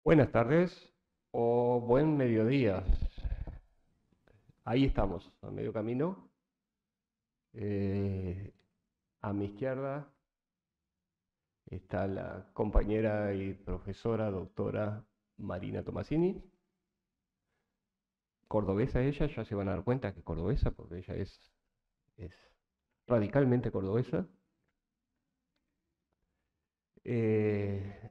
Buenas tardes o buen mediodía. Ahí estamos, a medio camino. Eh, a mi izquierda está la compañera y profesora doctora Marina Tomasini. Cordobesa ella, ya se van a dar cuenta que es cordobesa, porque ella es radicalmente cordobesa. Eh,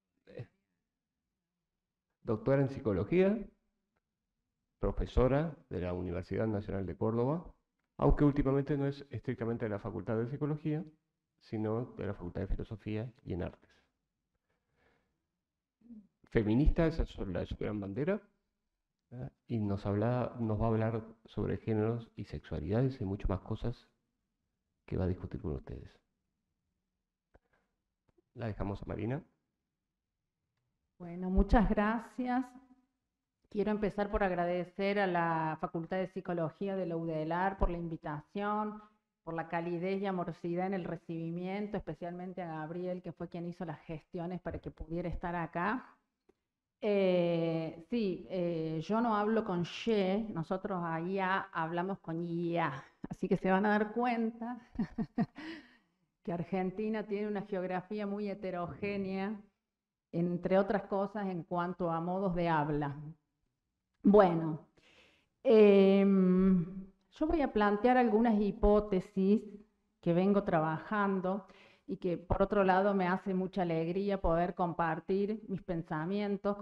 Doctora en psicología, profesora de la Universidad Nacional de Córdoba, aunque últimamente no es estrictamente de la Facultad de Psicología, sino de la Facultad de Filosofía y en Artes. Feminista, esa es su gran bandera, ¿verdad? Y nos va a hablar sobre géneros y sexualidades y muchas más cosas que va a discutir con ustedes. La dejamos a Marina. Bueno, muchas gracias. Quiero empezar por agradecer a la Facultad de Psicología de la UDELAR por la invitación, por la calidez y amorosidad en el recibimiento, especialmente a Gabriel, que fue quien hizo las gestiones para que pudiera estar acá. Yo no hablo con she, nosotros allá hablamos con ya, así que se van a dar cuenta que Argentina tiene una geografía muy heterogénea, entre otras cosas en cuanto a modos de habla. Bueno, yo voy a plantear algunas hipótesis que vengo trabajando y que por otro lado me hace mucha alegría poder compartir mis pensamientos,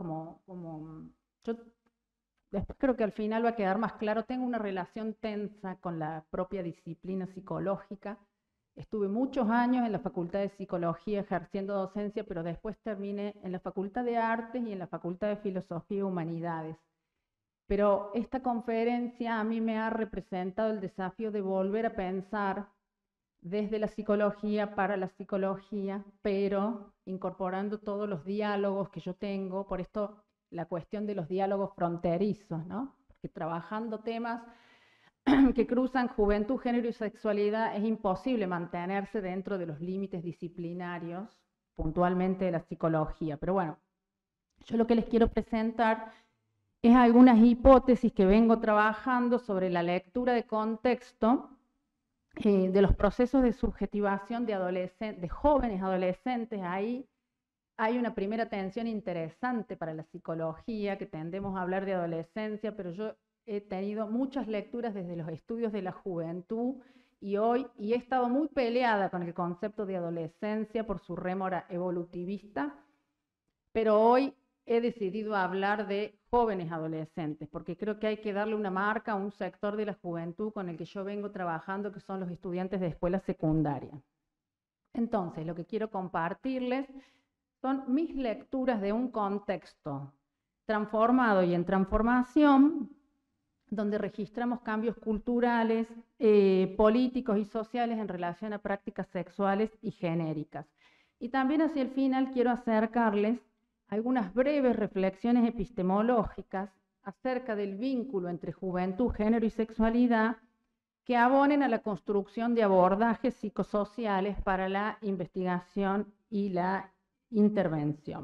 yo después creo que al final va a quedar más claro, tengo una relación tensa con la propia disciplina psicológica. Estuve muchos años en la Facultad de Psicología ejerciendo docencia, pero después terminé en la Facultad de Artes y en la Facultad de Filosofía y Humanidades. Pero esta conferencia a mí me ha representado el desafío de volver a pensar desde la psicología para la psicología, pero incorporando todos los diálogos que yo tengo, por esto la cuestión de los diálogos fronterizos, ¿no? Porque trabajando temas que cruzan juventud, género y sexualidad es imposible mantenerse dentro de los límites disciplinarios, puntualmente de la psicología. Pero bueno, yo lo que les quiero presentar es algunas hipótesis que vengo trabajando sobre la lectura de contexto de los procesos de subjetivación de jóvenes adolescentes. Ahí hay una primera tensión interesante para la psicología, que tendemos a hablar de adolescencia, pero yo he tenido muchas lecturas desde los estudios de la juventud y he estado muy peleada con el concepto de adolescencia por su rémora evolutivista, pero hoy he decidido hablar de jóvenes adolescentes, porque creo que hay que darle una marca a un sector de la juventud con el que yo vengo trabajando, que son los estudiantes de escuela secundaria. Entonces, lo que quiero compartirles son mis lecturas de un contexto transformado y en transformación, donde registramos cambios culturales, políticos y sociales en relación a prácticas sexuales y genéricas. Y también hacia el final quiero acercarles algunas breves reflexiones epistemológicas acerca del vínculo entre juventud, género y sexualidad que abonen a la construcción de abordajes psicosociales para la investigación y la intervención.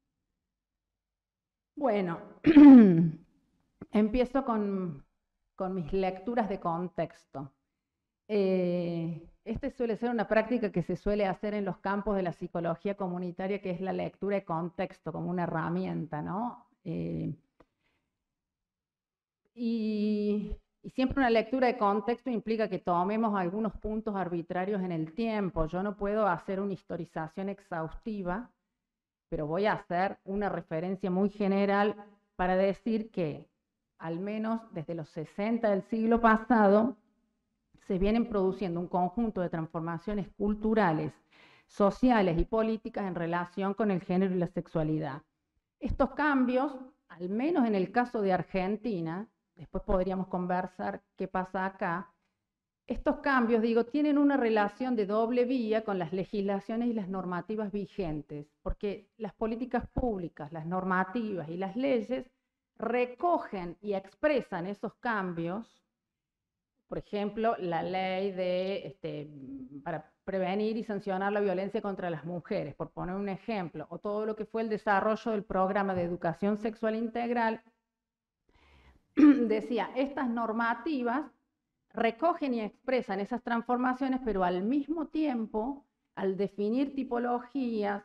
Bueno, empiezo con mis lecturas de contexto. Este suele ser una práctica que se suele hacer en los campos de la psicología comunitaria, que es la lectura de contexto como una herramienta, ¿no? Y siempre una lectura de contexto implica que tomemos algunos puntos arbitrarios en el tiempo. Yo no puedo hacer una historización exhaustiva, pero voy a hacer una referencia muy general para decir que, al menos desde los 60 del siglo pasado, se vienen produciendo un conjunto de transformaciones culturales, sociales y políticas en relación con el género y la sexualidad. Estos cambios, al menos en el caso de Argentina, después podríamos conversar qué pasa acá, estos cambios, digo, tienen una relación de doble vía con las legislaciones y las normativas vigentes, porque las políticas públicas, las normativas y las leyes recogen y expresan esos cambios. Por ejemplo, la ley para prevenir y sancionar la violencia contra las mujeres, por poner un ejemplo, o todo lo que fue el desarrollo del programa de educación sexual integral, decía, estas normativas recogen y expresan esas transformaciones, pero al mismo tiempo, al definir tipologías,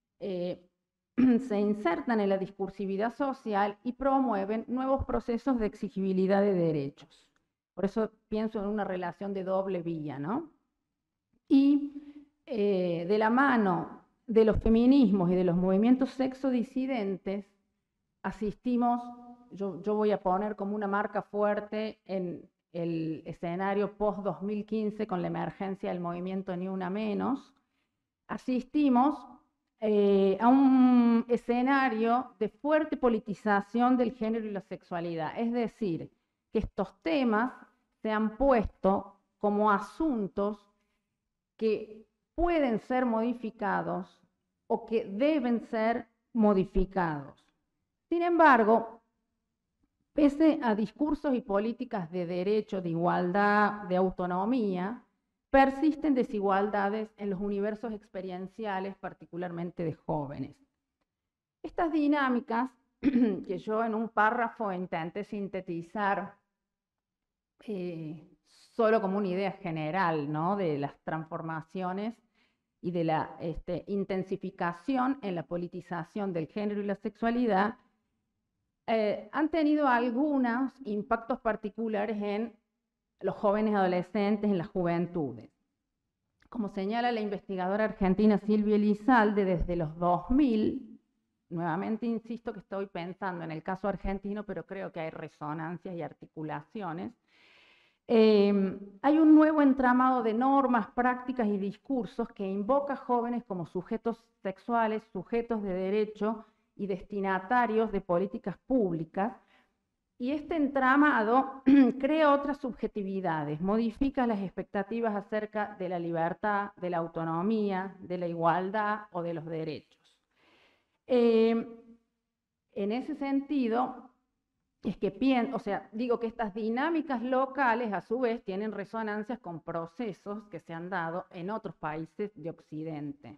se insertan en la discursividad social y promueven nuevos procesos de exigibilidad de derechos. Por eso pienso en una relación de doble vía, ¿no? Y de la mano de los feminismos y de los movimientos sexodisidentes, asistimos, yo voy a poner como una marca fuerte en el escenario post-2015 con la emergencia del movimiento Ni Una Menos, asistimos a un escenario de fuerte politización del género y la sexualidad. Es decir, que estos temas se han puesto como asuntos que pueden ser modificados o que deben ser modificados. Sin embargo, pese a discursos y políticas de derecho, de igualdad, de autonomía, persisten desigualdades en los universos experienciales, particularmente de jóvenes. Estas dinámicas, que yo en un párrafo intenté sintetizar solo como una idea general, ¿no?, de las transformaciones y de la intensificación en la politización del género y la sexualidad, han tenido algunos impactos particulares en los jóvenes adolescentes, en las juventudes. Como señala la investigadora argentina Silvia Elizalde, desde los 2000, nuevamente insisto que estoy pensando en el caso argentino, pero creo que hay resonancias y articulaciones, hay un nuevo entramado de normas, prácticas y discursos que invoca a jóvenes como sujetos sexuales, sujetos de derecho y destinatarios de políticas públicas, y este entramado crea otras subjetividades, modifica las expectativas acerca de la libertad, de la autonomía, de la igualdad o de los derechos. En ese sentido, es que digo que estas dinámicas locales a su vez tienen resonancias con procesos que se han dado en otros países de Occidente.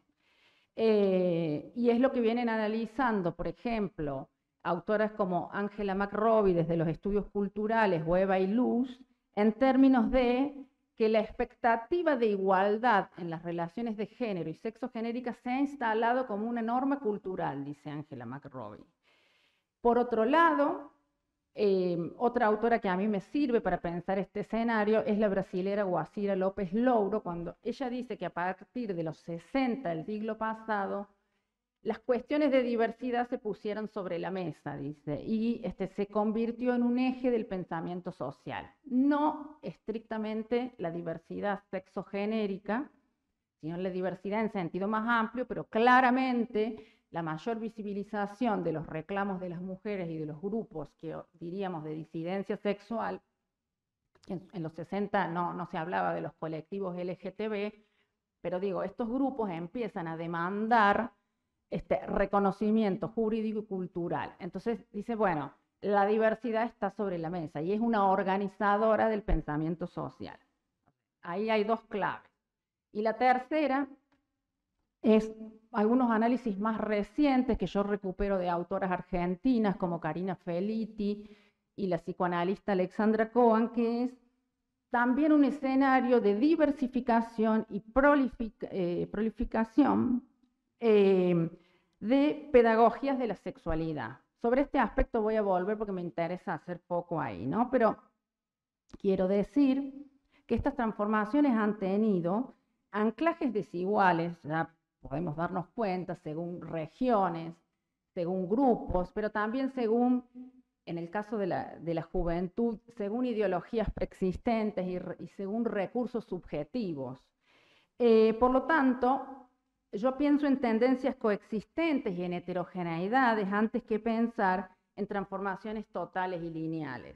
Y es lo que vienen analizando, por ejemplo, autoras como Angela McRobbie desde los estudios culturales o Eva y Luz, en términos de que la expectativa de igualdad en las relaciones de género y sexogenéricas se ha instalado como una norma cultural, dice Angela McRobbie. Por otro lado, otra autora que a mí me sirve para pensar este escenario es la brasilera Guacira López Louro, cuando ella dice que a partir de los 60 del siglo pasado, las cuestiones de diversidad se pusieron sobre la mesa, dice, y se convirtió en un eje del pensamiento social. No estrictamente la diversidad sexogenérica, sino la diversidad en sentido más amplio, pero claramente la mayor visibilización de los reclamos de las mujeres y de los grupos que diríamos de disidencia sexual. En los 60 no se hablaba de los colectivos LGTB, pero digo, estos grupos empiezan a demandar reconocimiento jurídico y cultural. Entonces dice, bueno, la diversidad está sobre la mesa y es una organizadora del pensamiento social. Ahí hay dos claves. Y la tercera es algunos análisis más recientes que yo recupero de autoras argentinas como Karina Felitti y la psicoanalista Alexandra Cohen, que es también un escenario de diversificación y prolificación de pedagogías de la sexualidad. Sobre este aspecto voy a volver porque me interesa hacer poco ahí, ¿no? Pero quiero decir que estas transformaciones han tenido anclajes desiguales, ya podemos darnos cuenta, según regiones, según grupos, pero también según, en el caso de la juventud, según ideologías preexistentes y según recursos subjetivos. Por lo tanto, yo pienso en tendencias coexistentes y en heterogeneidades antes que pensar en transformaciones totales y lineales.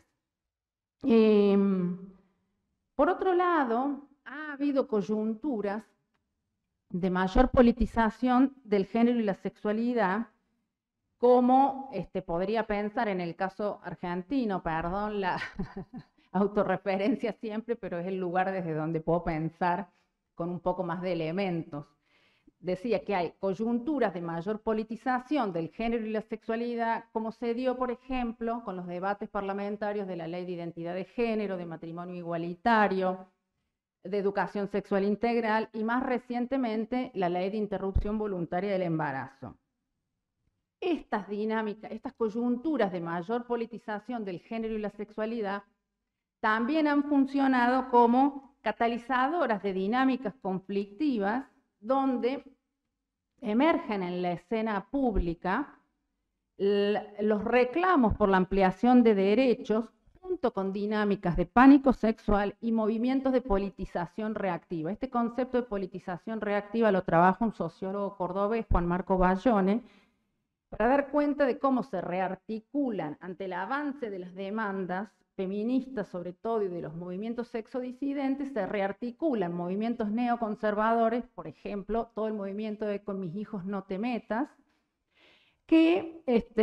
Por otro lado, ha habido coyunturas de mayor politización del género y la sexualidad, como podría pensar en el caso argentino, perdón la autorreferencia siempre, pero es el lugar desde donde puedo pensar con un poco más de elementos. Decía que hay coyunturas de mayor politización del género y la sexualidad, como se dio, por ejemplo, con los debates parlamentarios de la Ley de Identidad de Género, de matrimonio igualitario, de educación sexual integral y más recientemente la Ley de Interrupción Voluntaria del Embarazo. Estas dinámicas, estas coyunturas de mayor politización del género y la sexualidad también han funcionado como catalizadoras de dinámicas conflictivas donde emergen en la escena pública los reclamos por la ampliación de derechos junto con dinámicas de pánico sexual y movimientos de politización reactiva. Este concepto de politización reactiva lo trabaja un sociólogo cordobés, Juan Marco Bayone, para dar cuenta de cómo se rearticulan ante el avance de las demandas feministas sobre todo y de los movimientos sexodisidentes, se rearticulan movimientos neoconservadores, por ejemplo, todo el movimiento de Con mis hijos no te metas, que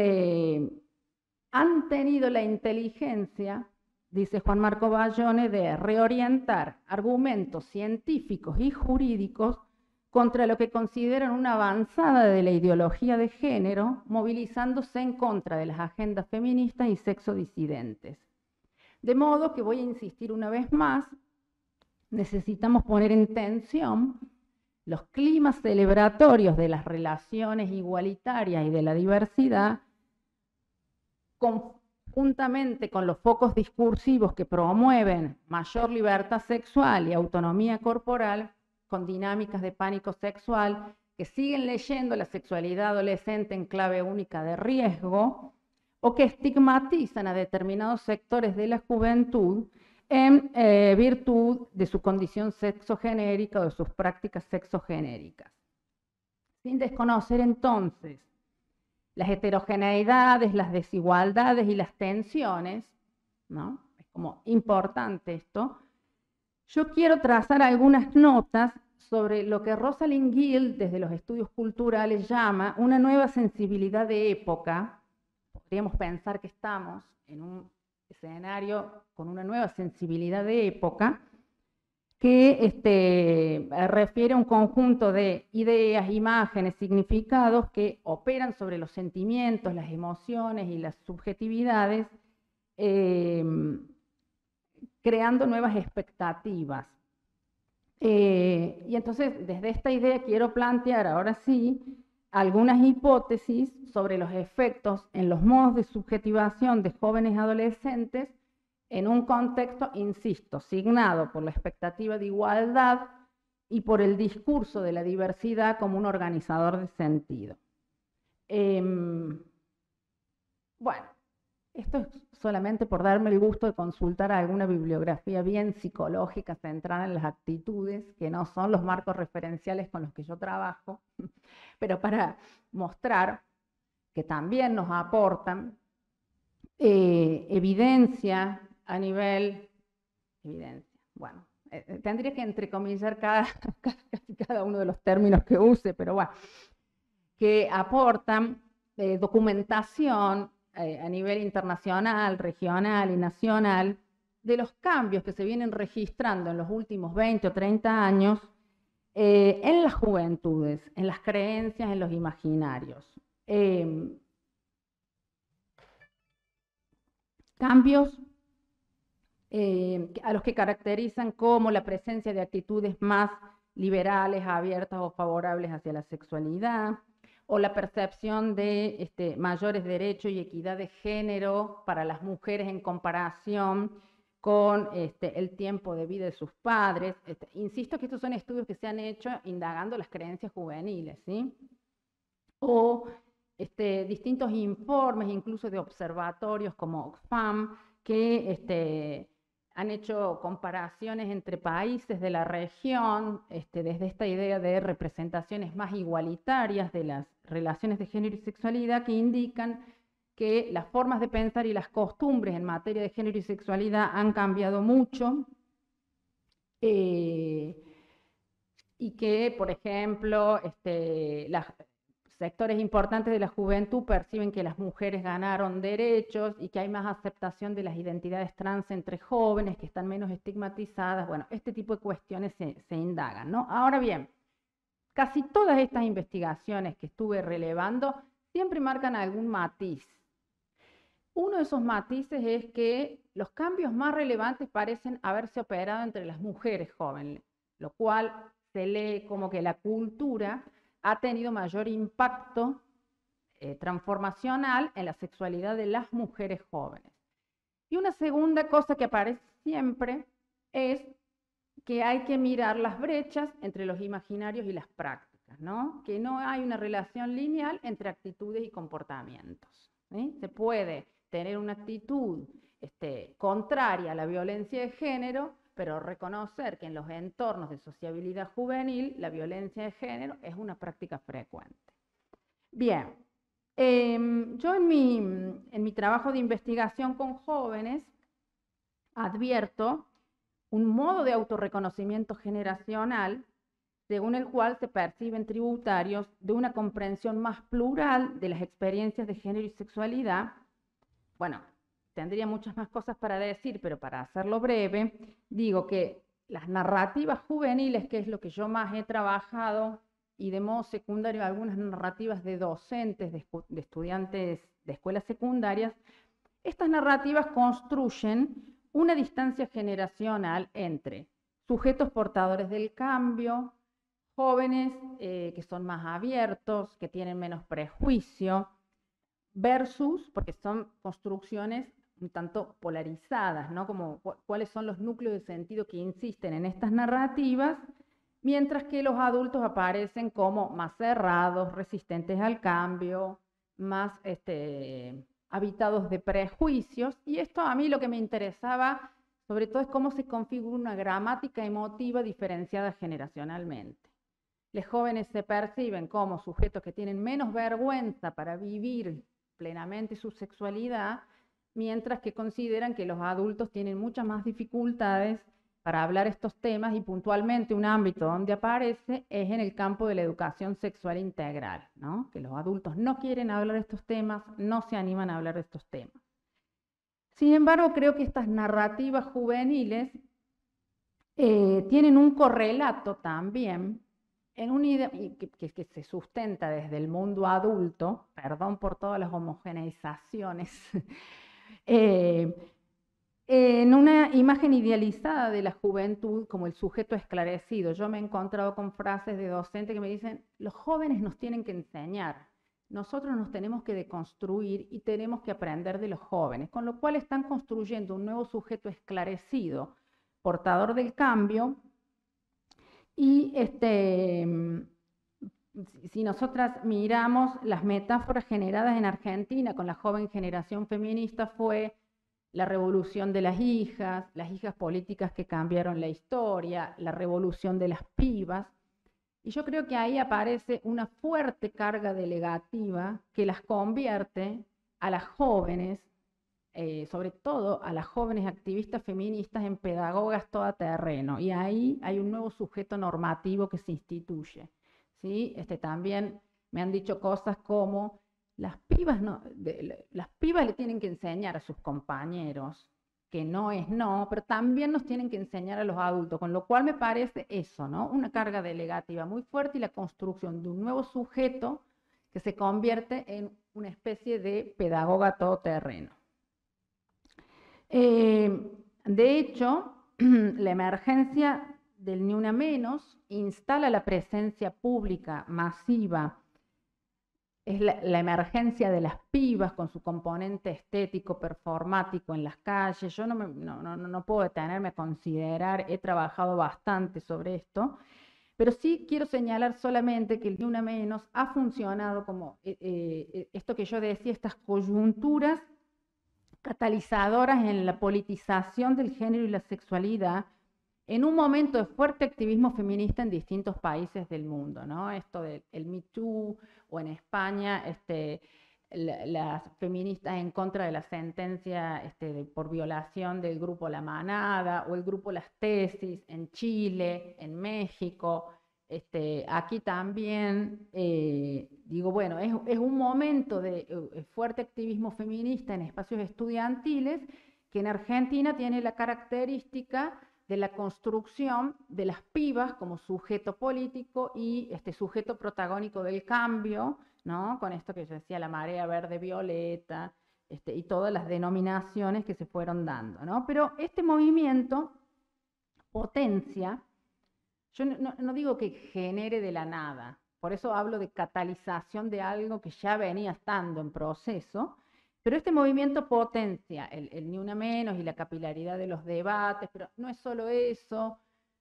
han tenido la inteligencia, dice Juan Marco Bayone, de reorientar argumentos científicos y jurídicos contra lo que consideran una avanzada de la ideología de género, movilizándose en contra de las agendas feministas y sexodisidentes. De modo que voy a insistir una vez más, necesitamos poner en tensión los climas celebratorios de las relaciones igualitarias y de la diversidad, conjuntamente con los focos discursivos que promueven mayor libertad sexual y autonomía corporal, con dinámicas de pánico sexual, que siguen leyendo la sexualidad adolescente en clave única de riesgo, o que estigmatizan a determinados sectores de la juventud en virtud de su condición sexogenérica o de sus prácticas sexogenéricas. Sin desconocer entonces las heterogeneidades, las desigualdades y las tensiones, ¿no? Es como importante esto. Yo quiero trazar algunas notas sobre lo que Rosalind Gill, desde los estudios culturales, llama una nueva sensibilidad de época. Podríamos pensar que estamos en un escenario con una nueva sensibilidad de época que refiere a un conjunto de ideas, imágenes, significados que operan sobre los sentimientos, las emociones y las subjetividades, creando nuevas expectativas. Y entonces, desde esta idea quiero plantear ahora sí algunas hipótesis sobre los efectos en los modos de subjetivación de jóvenes adolescentes en un contexto, insisto, signado por la expectativa de igualdad y por el discurso de la diversidad como un organizador de sentido. Bueno, esto es solamente por darme el gusto de consultar alguna bibliografía bien psicológica centrada en las actitudes, que no son los marcos referenciales con los que yo trabajo, pero para mostrar que también nos aportan evidencia a nivel, bueno, tendría que entrecomillar cada uno de los términos que use, pero bueno, que aportan documentación a nivel internacional, regional y nacional de los cambios que se vienen registrando en los últimos 20 o 30 años en las juventudes, en las creencias, en los imaginarios. Cambios a los que caracterizan como la presencia de actitudes más liberales, abiertas o favorables hacia la sexualidad, o la percepción de mayores derechos y equidad de género para las mujeres en comparación con el tiempo de vida de sus padres. Insisto que estos son estudios que se han hecho indagando las creencias juveniles, ¿sí? O distintos informes, incluso de observatorios como Oxfam, que han hecho comparaciones entre países de la región, desde esta idea de representaciones más igualitarias de las relaciones de género y sexualidad, que indican que las formas de pensar y las costumbres en materia de género y sexualidad han cambiado mucho, y que, por ejemplo, sectores importantes de la juventud perciben que las mujeres ganaron derechos y que hay más aceptación de las identidades trans entre jóvenes, que están menos estigmatizadas. Bueno, este tipo de cuestiones se indagan, ¿no? Ahora bien, casi todas estas investigaciones que estuve relevando siempre marcan algún matiz. Uno de esos matices es que los cambios más relevantes parecen haberse operado entre las mujeres jóvenes, lo cual se lee como que la cultura ha tenido mayor impacto transformacional en la sexualidad de las mujeres jóvenes. Y una segunda cosa que aparece siempre es que hay que mirar las brechas entre los imaginarios y las prácticas, ¿no? Que no hay una relación lineal entre actitudes y comportamientos, ¿sí? Se puede tener una actitud contraria a la violencia de género, pero reconocer que en los entornos de sociabilidad juvenil la violencia de género es una práctica frecuente. Bien, yo en mi trabajo de investigación con jóvenes advierto un modo de autorreconocimiento generacional según el cual se perciben tributarios de una comprensión más plural de las experiencias de género y sexualidad. Bueno, tendría muchas más cosas para decir, pero para hacerlo breve, digo que las narrativas juveniles, que es lo que yo más he trabajado, y de modo secundario algunas narrativas de docentes, de estudiantes de escuelas secundarias, estas narrativas construyen una distancia generacional entre sujetos portadores del cambio, jóvenes que son más abiertos, que tienen menos prejuicio, versus, porque son construcciones un tanto polarizadas, ¿no? Como cuáles son los núcleos de sentido que insisten en estas narrativas, mientras que los adultos aparecen como más cerrados, resistentes al cambio, más habitados de prejuicios. Y esto a mí lo que me interesaba, sobre todo, es cómo se configura una gramática emotiva diferenciada generacionalmente. Los jóvenes se perciben como sujetos que tienen menos vergüenza para vivir plenamente su sexualidad, mientras que consideran que los adultos tienen muchas más dificultades para hablar estos temas, y puntualmente un ámbito donde aparece es en el campo de la educación sexual integral, ¿no? Que los adultos no quieren hablar de estos temas, no se animan a hablar de estos temas. Sin embargo, creo que estas narrativas juveniles tienen un correlato también en una idea que se sustenta desde el mundo adulto, perdón por todas las homogeneizaciones, en una imagen idealizada de la juventud como el sujeto esclarecido. Yo me he encontrado con frases de docentes que me dicen: los jóvenes nos tienen que enseñar, nosotros nos tenemos que deconstruir y tenemos que aprender de los jóvenes, con lo cual están construyendo un nuevo sujeto esclarecido, portador del cambio. Y si nosotras miramos las metáforas generadas en Argentina con la joven generación feminista, fue la revolución de las hijas políticas que cambiaron la historia, la revolución de las pibas. Y yo creo que ahí aparece una fuerte carga delegativa que las convierte a las jóvenes, sobre todo a las jóvenes activistas feministas, en pedagogas todoterreno. Y ahí hay un nuevo sujeto normativo que se instituye, ¿sí? También me han dicho cosas como: las pibas le tienen que enseñar a sus compañeros que no es no, pero también nos tienen que enseñar a los adultos, con lo cual me parece eso, ¿no? Una carga delegativa muy fuerte y la construcción de un nuevo sujeto que se convierte en una especie de pedagoga todoterreno. De hecho, la emergencia del Ni Una Menos instala la presencia pública masiva. Es la emergencia de las pibas con su componente estético, performático en las calles. Yo no puedo detenerme a considerar, he trabajado bastante sobre esto, pero sí quiero señalar solamente que el Ni Una Menos ha funcionado como esto que yo decía, estas coyunturas catalizadoras en la politización del género y la sexualidad en un momento de fuerte activismo feminista en distintos países del mundo, ¿no? Esto del Me Too, o en España las feministas en contra de la sentencia por violación del grupo La Manada, o el grupo Las Tesis en Chile, en México, aquí también digo, bueno, es un momento de fuerte activismo feminista en espacios estudiantiles que en Argentina tiene la característica de la construcción de las pibas como sujeto político y sujeto protagónico del cambio, ¿no? Con esto que yo decía, la marea verde violeta, y todas las denominaciones que se fueron dando, ¿no? Pero este movimiento potencia, yo no digo que genere de la nada, por eso hablo de catalización de algo que ya venía estando en proceso, pero este movimiento potencia el ni una menos y la capilaridad de los debates, pero no es solo eso.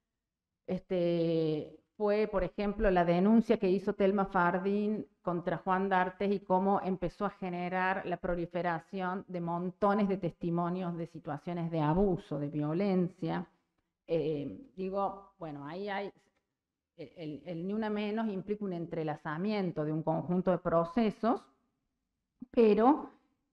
Fue, por ejemplo, la denuncia que hizo Telma Fardín contra Juan D'Artes y cómo empezó a generar la proliferación de montones de testimonios de situaciones de abuso, de violencia. Digo, bueno, ahí hay, el ni una menos implica un entrelazamiento de un conjunto de procesos, pero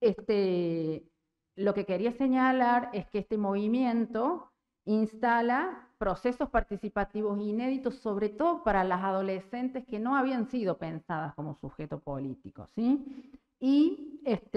lo que quería señalar es que este movimiento instala procesos participativos inéditos, sobre todo para las adolescentes que no habían sido pensadas como sujeto político, ¿sí? Y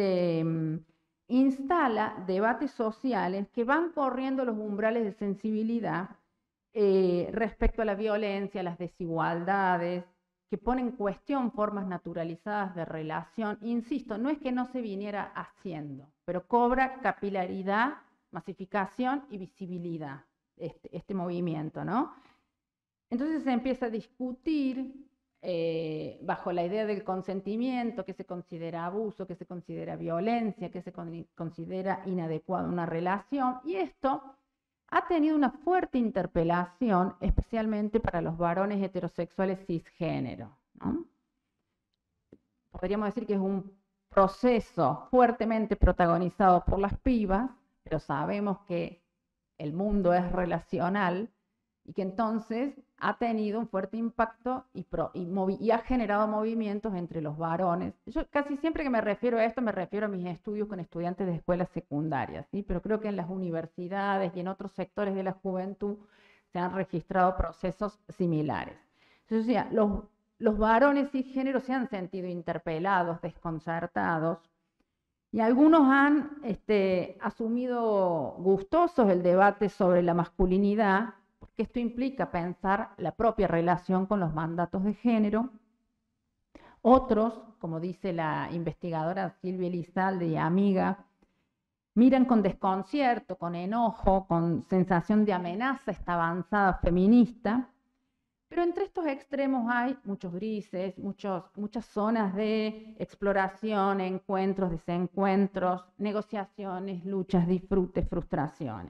instala debates sociales que van corriendo los umbrales de sensibilidad respecto a la violencia, las desigualdades, que ponen en cuestión formas naturalizadas de relación. Insisto, no es que no se viniera haciendo, pero cobra capilaridad, masificación y visibilidad este movimiento, ¿no? Entonces se empieza a discutir bajo la idea del consentimiento, que se considera abuso, que se considera violencia, que se considera inadecuada una relación, y esto ha tenido una fuerte interpelación, especialmente para los varones heterosexuales cisgénero, ¿no? Podríamos decir que es un proceso fuertemente protagonizado por las pibas, pero sabemos que el mundo es relacional y que entonces ha tenido un fuerte impacto y ha generado movimientos entre los varones. Yo casi siempre que me refiero a esto, me refiero a mis estudios con estudiantes de escuelas secundarias, ¿sí? Pero creo que en las universidades y en otros sectores de la juventud se han registrado procesos similares. Entonces, o sea, los varones cisgénero se han sentido interpelados, desconcertados, y algunos han asumido gustosos el debate sobre la masculinidad, porque esto implica pensar la propia relación con los mandatos de género. Otros, como dice la investigadora Silvia Elizalde y amiga, miran con desconcierto, con enojo, con sensación de amenaza esta avanzada feminista. Pero entre estos extremos hay muchos grises, muchas zonas de exploración, encuentros, desencuentros, negociaciones, luchas, disfrutes, frustraciones.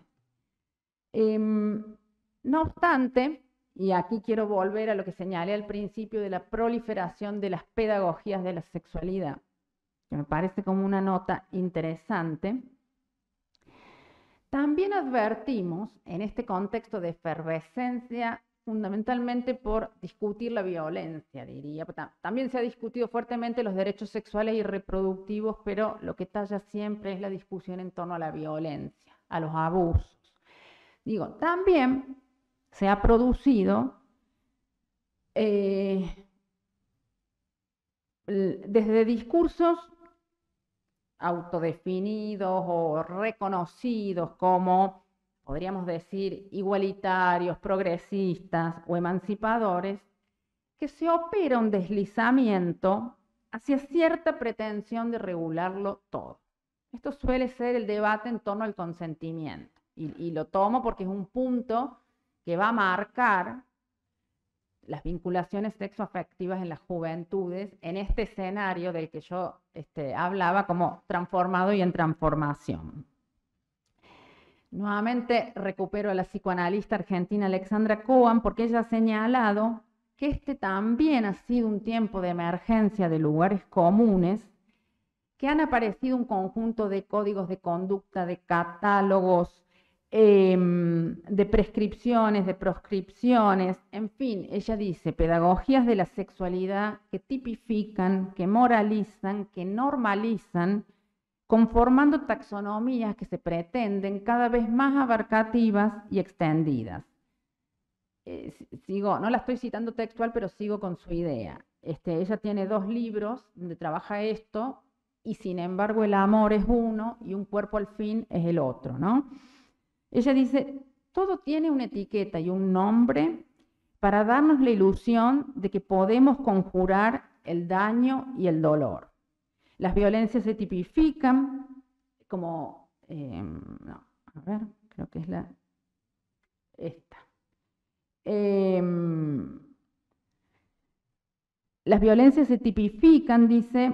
No obstante, y aquí quiero volver a lo que señalé al principio de la proliferación de las pedagogías de la sexualidad, que me parece como una nota interesante, también advertimos en este contexto de efervescencia, fundamentalmente por discutir la violencia, diría. También se ha discutido fuertemente los derechos sexuales y reproductivos, pero lo que talla siempre es la discusión en torno a la violencia, a los abusos. Digo, también se ha producido desde discursos autodefinidos o reconocidos como, podríamos decir, igualitarios, progresistas o emancipadores, que se opera un deslizamiento hacia cierta pretensión de regularlo todo. Esto suele ser el debate en torno al consentimiento, y lo tomo porque es un punto que va a marcar las vinculaciones sexoafectivas en las juventudes en este escenario del que yo hablaba como transformado y en transformación. Nuevamente recupero a la psicoanalista argentina Alexandra Cohen, porque ella ha señalado que este también ha sido un tiempo de emergencia de lugares comunes, que han aparecido un conjunto de códigos de conducta, de catálogos, de prescripciones, de proscripciones, en fin, ella dice, pedagogías de la sexualidad que tipifican, que moralizan, que normalizan, conformando taxonomías que se pretenden cada vez más abarcativas y extendidas. sigo, no la estoy citando textual, pero sigo con su idea. Ella tiene 2 libros donde trabaja esto, y sin embargo el amor es uno y un cuerpo al fin es el otro, ¿no? Ella dice, todo tiene una etiqueta y un nombre para darnos la ilusión de que podemos conjurar el daño y el dolor. Las violencias se tipifican como, no, a ver, creo que es esta. Las violencias se tipifican, dice,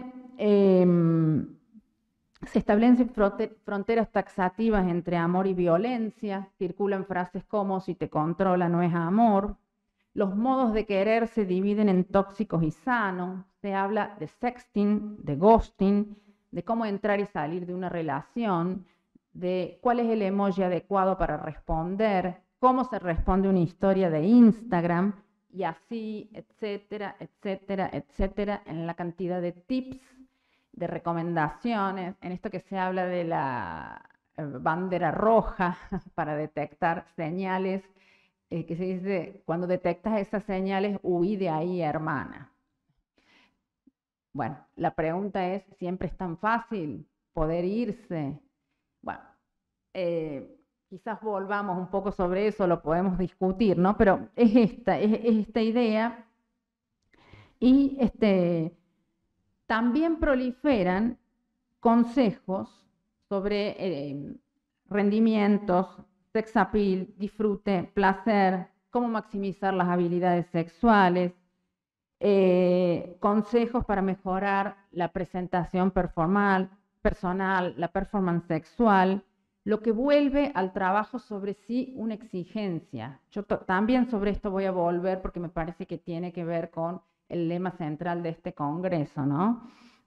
se establecen fronteras taxativas entre amor y violencia, circulan frases como si te controla no es amor, los modos de querer se dividen en tóxicos y sanos, se habla de sexting, de ghosting, de cómo entrar y salir de una relación, de cuál es el emoji adecuado para responder, cómo se responde una historia de Instagram, y así, etcétera, etcétera, etcétera, en la cantidad de tips, de recomendaciones, en esto que se habla de la bandera roja para detectar señales, que se dice, cuando detectas esas señales, huí de ahí, hermana. Bueno, la pregunta es, ¿siempre es tan fácil poder irse? Bueno, quizás volvamos un poco sobre eso, lo podemos discutir, ¿no? Pero es esta idea. Y también proliferan consejos sobre rendimientos, sex appeal, disfrute, placer, cómo maximizar las habilidades sexuales, consejos para mejorar la presentación personal, la performance sexual, lo que vuelve al trabajo sobre sí una exigencia. Yo también sobre esto voy a volver porque me parece que tiene que ver con el lema central de este congreso, ¿no?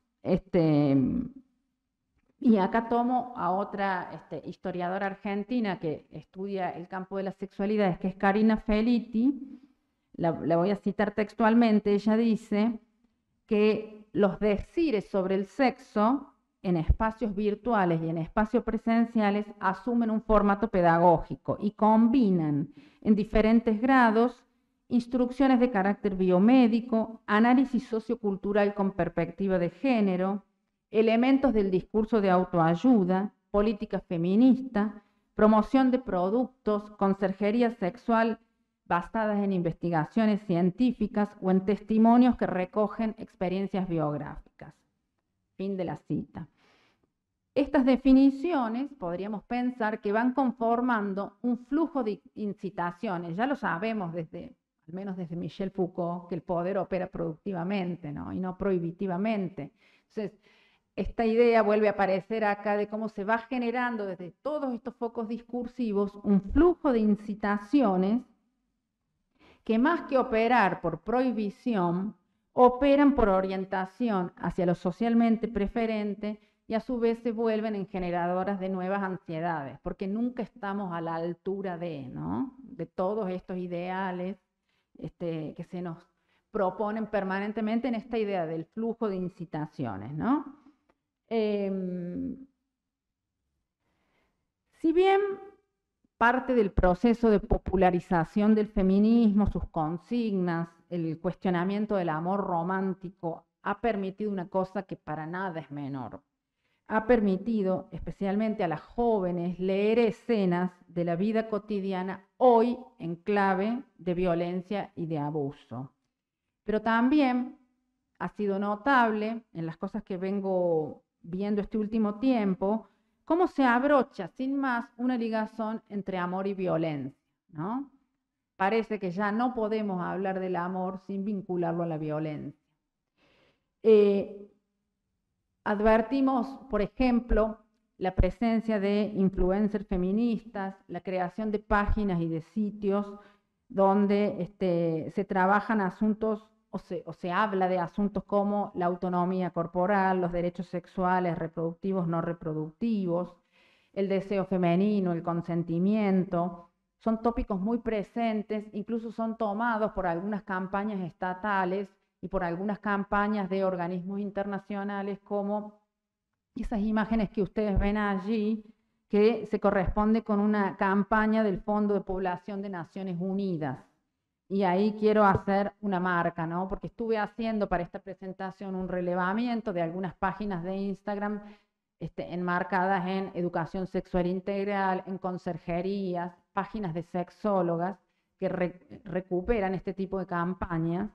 Y acá tomo a otra historiadora argentina que estudia el campo de las sexualidades, que es Karina Felitti. La voy a citar textualmente. Ella dice que los decires sobre el sexo en espacios virtuales y en espacios presenciales asumen un formato pedagógico y combinan en diferentes grados instrucciones de carácter biomédico, análisis sociocultural con perspectiva de género, elementos del discurso de autoayuda, política feminista, promoción de productos, conserjería sexual basadas en investigaciones científicas o en testimonios que recogen experiencias biográficas. Fin de la cita. Estas definiciones podríamos pensar que van conformando un flujo de incitaciones. Ya lo sabemos al menos desde Michel Foucault, que el poder opera productivamente, ¿no? Y no prohibitivamente. Entonces, esta idea vuelve a aparecer acá de cómo se va generando desde todos estos focos discursivos un flujo de incitaciones que, más que operar por prohibición, operan por orientación hacia lo socialmente preferente y a su vez se vuelven en generadoras de nuevas ansiedades, porque nunca estamos a la altura ¿no? de todos estos ideales que se nos proponen permanentemente en esta idea del flujo de incitaciones, ¿no? Si bien parte del proceso de popularización del feminismo, sus consignas, el cuestionamiento del amor romántico, ha permitido una cosa que para nada es menor. Ha permitido, especialmente a las jóvenes, leer escenas de la vida cotidiana hoy en clave de violencia y de abuso. Pero también ha sido notable, en las cosas que vengo viendo este último tiempo, cómo se abrocha sin más una ligazón entre amor y violencia, ¿no? Parece que ya no podemos hablar del amor sin vincularlo a la violencia. Advertimos, por ejemplo, la presencia de influencers feministas, la creación de páginas y de sitios donde se trabajan asuntos o se habla de asuntos como la autonomía corporal, los derechos sexuales, reproductivos, no reproductivos, el deseo femenino, el consentimiento. Son tópicos muy presentes, incluso son tomados por algunas campañas estatales y por algunas campañas de organismos internacionales, como esas imágenes que ustedes ven allí, que se corresponde con una campaña del Fondo de Población de Naciones Unidas. y ahí quiero hacer una marca, ¿no? Porque estuve haciendo para esta presentación un relevamiento de algunas páginas de Instagram enmarcadas en educación sexual integral, en conserjerías, páginas de sexólogas que recuperan este tipo de campañas.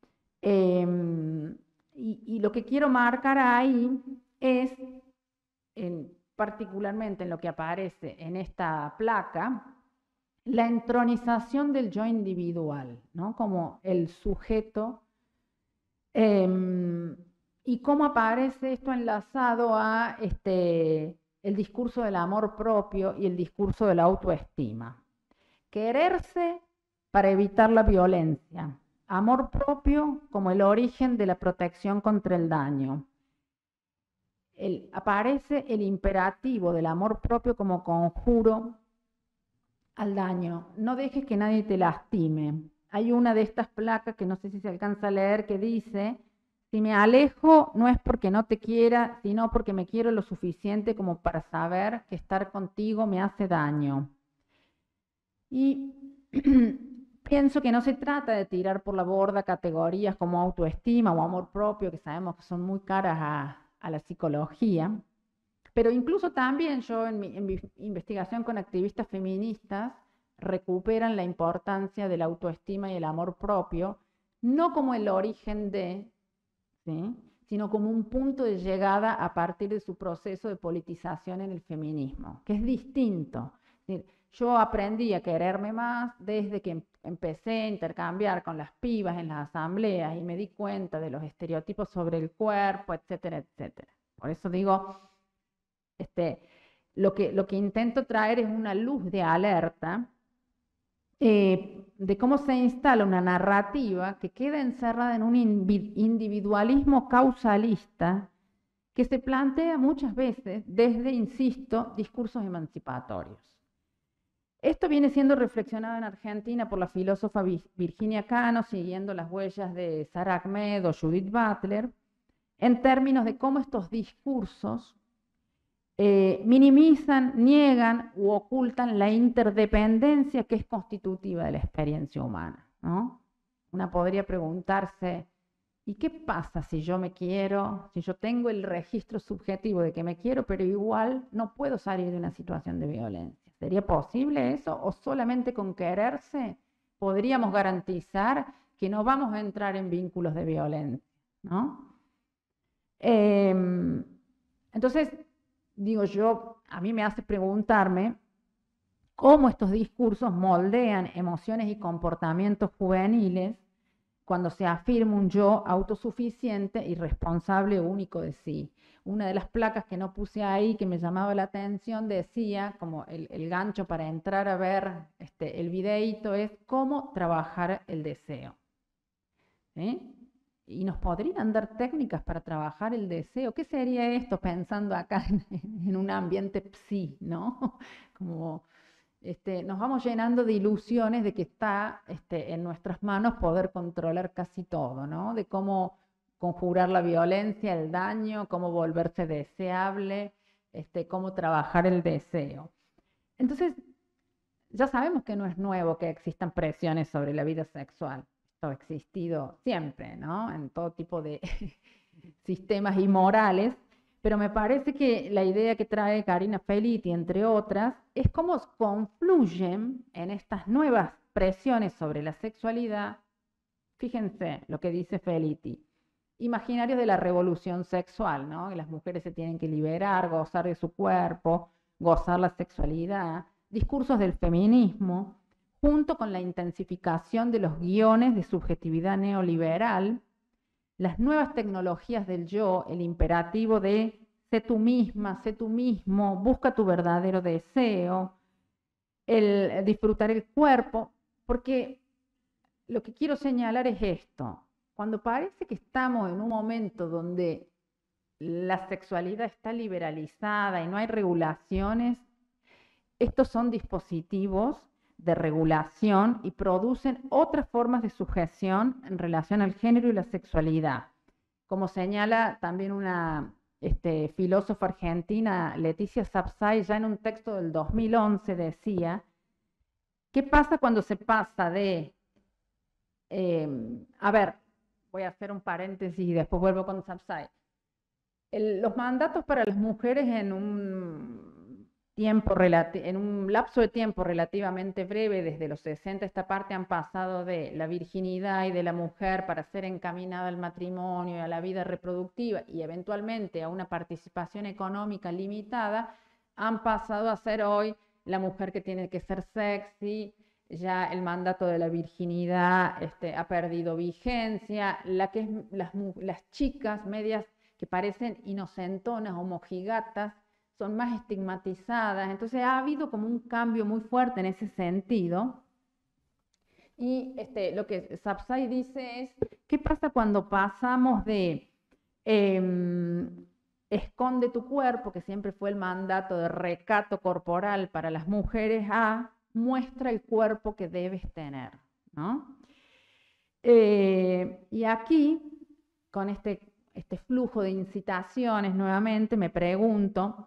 Y lo que quiero marcar ahí es, particularmente en lo que aparece en esta placa, la entronización del yo individual, ¿no? Como el sujeto, y cómo aparece esto enlazado a el discurso del amor propio y el discurso de la autoestima. Quererse para evitar la violencia. Amor propio como el origen de la protección contra el daño. Aparece el imperativo del amor propio como conjuro al daño. No dejes que nadie te lastime. Hay una de estas placas que no sé si se alcanza a leer que dice: si me alejo no es porque no te quiera, sino porque me quiero lo suficiente como para saber que estar contigo me hace daño. Y pienso que no se trata de tirar por la borda categorías como autoestima o amor propio, que sabemos que son muy caras a la psicología, pero incluso también yo en mi investigación con activistas feministas recuperan la importancia de la autoestima y el amor propio, no como el origen de, ¿sí?, sino como un punto de llegada a partir de su proceso de politización en el feminismo, que es distinto. Es decir, yo aprendí a quererme más desde que empecé a intercambiar con las pibas en las asambleas y me di cuenta de los estereotipos sobre el cuerpo, etcétera, etcétera. Por eso digo, lo que intento traer es una luz de alerta de cómo se instala una narrativa que queda encerrada en un individualismo causalista que se plantea muchas veces desde, insisto, discursos emancipatorios. Esto viene siendo reflexionado en Argentina por la filósofa Virginia Cano, siguiendo las huellas de Sara Ahmed o Judith Butler, en términos de cómo estos discursos minimizan, niegan u ocultan la interdependencia que es constitutiva de la experiencia humana, ¿no? Una podría preguntarse, ¿y qué pasa si yo me quiero, si yo tengo el registro subjetivo de que me quiero, pero igual no puedo salir de una situación de violencia? ¿Sería posible eso? ¿O solamente con quererse podríamos garantizar que no vamos a entrar en vínculos de violencia, ¿no? Entonces, digo yo, a mí me hace preguntarme cómo estos discursos moldean emociones y comportamientos juveniles cuando se afirma un yo autosuficiente y responsable único de sí. Una de las placas que no puse ahí, que me llamaba la atención, decía, como el gancho para entrar a ver el videíto, es cómo trabajar el deseo. ¿Sí? Y nos podrían dar técnicas para trabajar el deseo. ¿Qué sería esto pensando acá en un ambiente psi, ¿no? Como nos vamos llenando de ilusiones de que está en nuestras manos poder controlar casi todo, ¿no? De cómo conjurar la violencia, el daño, cómo volverse deseable, cómo trabajar el deseo. Entonces, ya sabemos que no es nuevo que existan presiones sobre la vida sexual. Esto ha existido siempre, ¿no? En todo tipo de sistemas inmorales, pero me parece que la idea que trae Karina Felitti, entre otras, es cómo confluyen en estas nuevas presiones sobre la sexualidad. Fíjense lo que dice Felitti. Imaginarios de la revolución sexual, ¿no? Que las mujeres se tienen que liberar, gozar de su cuerpo, gozar la sexualidad. Discursos del feminismo, junto con la intensificación de los guiones de subjetividad neoliberal, las nuevas tecnologías del yo, el imperativo de sé tú misma, sé tú mismo, busca tu verdadero deseo, el disfrutar el cuerpo, porque lo que quiero señalar es esto. Cuando parece que estamos en un momento donde la sexualidad está liberalizada y no hay regulaciones, estos son dispositivos de regulación y producen otras formas de sujeción en relación al género y la sexualidad. Como señala también una filósofa argentina, Leticia Sapsay, ya en un texto del 2011 decía, ¿qué pasa cuando se pasa de A ver, voy a hacer un paréntesis y después vuelvo con Sapsai. Los mandatos para las mujeres en un lapso de tiempo relativamente breve, desde los 60 a esta parte, han pasado de la virginidad y de la mujer para ser encaminada al matrimonio y a la vida reproductiva y eventualmente a una participación económica limitada, han pasado a ser hoy la mujer que tiene que ser sexy. Ya el mandato de la virginidad ha perdido vigencia, las chicas medias que parecen inocentonas o mojigatas son más estigmatizadas. Entonces ha habido como un cambio muy fuerte en ese sentido. Y lo que Sapsai dice es, ¿qué pasa cuando pasamos de esconde tu cuerpo, que siempre fue el mandato de recato corporal para las mujeres, a muestra el cuerpo que debes tener, ¿no? Y aquí, con este flujo de incitaciones, nuevamente me pregunto,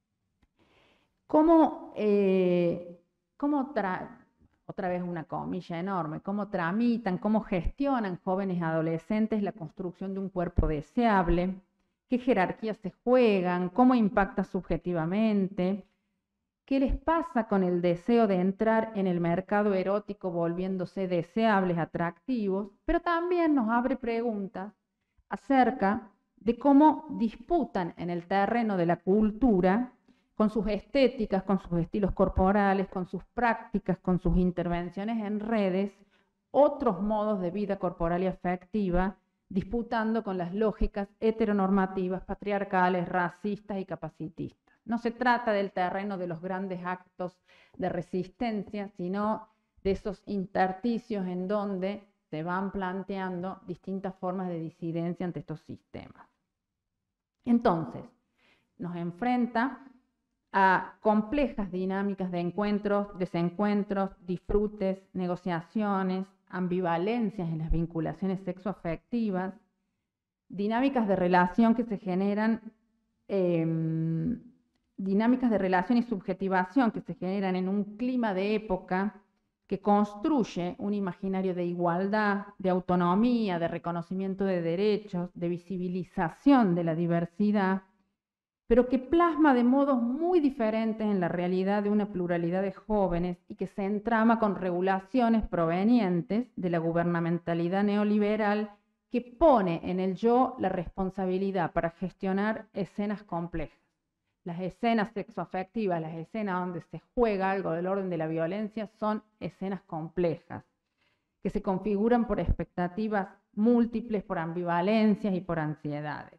otra vez una comilla enorme, cómo tramitan, cómo gestionan jóvenes adolescentes la construcción de un cuerpo deseable, qué jerarquías se juegan, cómo impacta subjetivamente, qué les pasa con el deseo de entrar en el mercado erótico volviéndose deseables, atractivos, pero también nos abre preguntas acerca de cómo disputan en el terreno de la cultura con sus estéticas, con sus estilos corporales, con sus prácticas, con sus intervenciones en redes, otros modos de vida corporal y afectiva, disputando con las lógicas heteronormativas, patriarcales, racistas y capacitistas. No se trata del terreno de los grandes actos de resistencia, sino de esos intersticios en donde se van planteando distintas formas de disidencia ante estos sistemas. Entonces, nos enfrenta a complejas dinámicas de encuentros, desencuentros, disfrutes, negociaciones, ambivalencias en las vinculaciones sexoafectivas, dinámicas de relación que se generan, dinámicas de relación y subjetivación que se generan en un clima de época que construye un imaginario de igualdad, de autonomía, de reconocimiento de derechos, de visibilización de la diversidad, pero que plasma de modos muy diferentes en la realidad de una pluralidad de jóvenes y que se entrama con regulaciones provenientes de la gubernamentalidad neoliberal que pone en el yo la responsabilidad para gestionar escenas complejas. Las escenas sexoafectivas, las escenas donde se juega algo del orden de la violencia, son escenas complejas, que se configuran por expectativas múltiples, por ambivalencias y por ansiedades.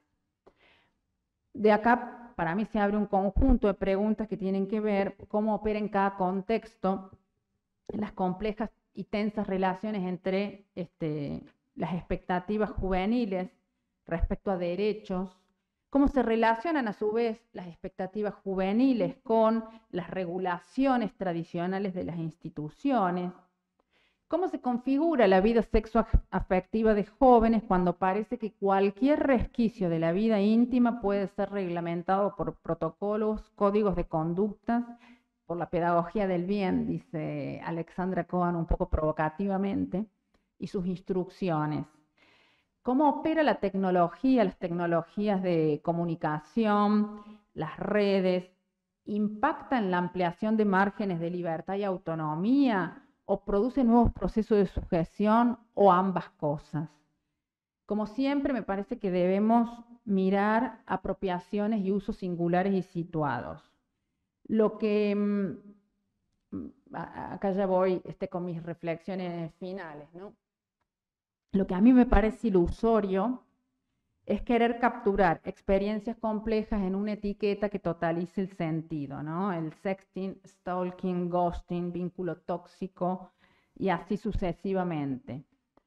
De acá, para mí, se abre un conjunto de preguntas que tienen que ver cómo opera en cada contexto las complejas y tensas relaciones entre las expectativas juveniles respecto a derechos, cómo se relacionan a su vez las expectativas juveniles con las regulaciones tradicionales de las instituciones, cómo se configura la vida sexoafectiva de jóvenes cuando parece que cualquier resquicio de la vida íntima puede ser reglamentado por protocolos, códigos de conductas, por la pedagogía del bien, dice Alexandra Cohen un poco provocativamente, y sus instrucciones. ¿Cómo opera la tecnología, las tecnologías de comunicación, las redes? ¿Impacta en la ampliación de márgenes de libertad y autonomía? ¿O produce nuevos procesos de sujeción? ¿O ambas cosas? Como siempre, me parece que debemos mirar apropiaciones y usos singulares y situados. Lo que, acá ya voy con mis reflexiones finales, ¿no? Lo que a mí me parece ilusorio es querer capturar experiencias complejas en una etiqueta que totalice el sentido, ¿no? El sexting, stalking, ghosting, vínculo tóxico y así sucesivamente.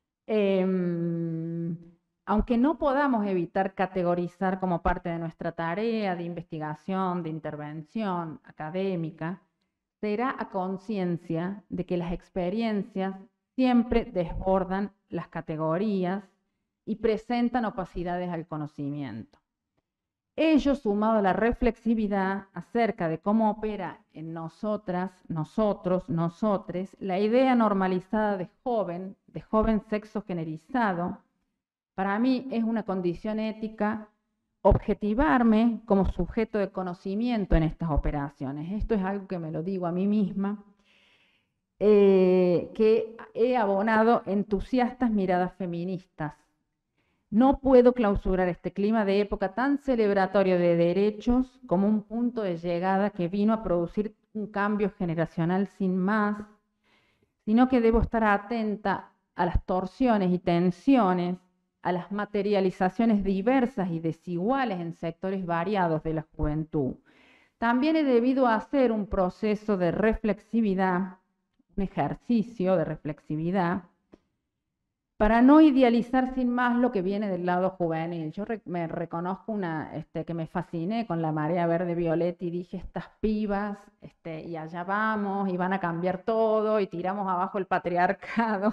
Aunque no podamos evitar categorizar como parte de nuestra tarea de investigación, de intervención académica, será a conciencia de que las experiencias siempre desbordan las categorías y presentan opacidades al conocimiento. Ello, sumado a la reflexividad acerca de cómo opera en nosotras, nosotros, nosotres, la idea normalizada de joven de joven sexo generizado, para mí es una condición ética objetivarme como sujeto de conocimiento en estas operaciones. Esto es algo que me lo digo a mí misma, que he abonado entusiastas miradas feministas. No puedo clausurar este clima de época tan celebratorio de derechos como un punto de llegada que vino a producir un cambio generacional sin más, sino que debo estar atenta a las torsiones y tensiones, a las materializaciones diversas y desiguales en sectores variados de la juventud. También he debido hacer un proceso de reflexividad, un ejercicio de reflexividad, para no idealizar sin más lo que viene del lado juvenil. Yo me reconozco que me fasciné con la marea verde violeta y dije, estas pibas, y allá vamos, y van a cambiar todo, y tiramos abajo el patriarcado.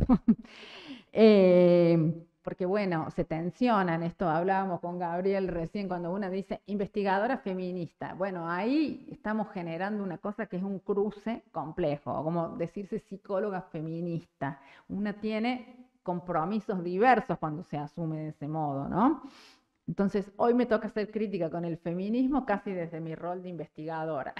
Porque bueno, se tensionan, esto hablábamos con Gabriel recién, cuando una dice investigadora feminista. Bueno, ahí estamos generando una cosa que es un cruce complejo, como decirse psicóloga feminista. Una tiene compromisos diversos cuando se asume de ese modo, ¿no? Entonces, hoy me toca hacer crítica con el feminismo casi desde mi rol de investigadora.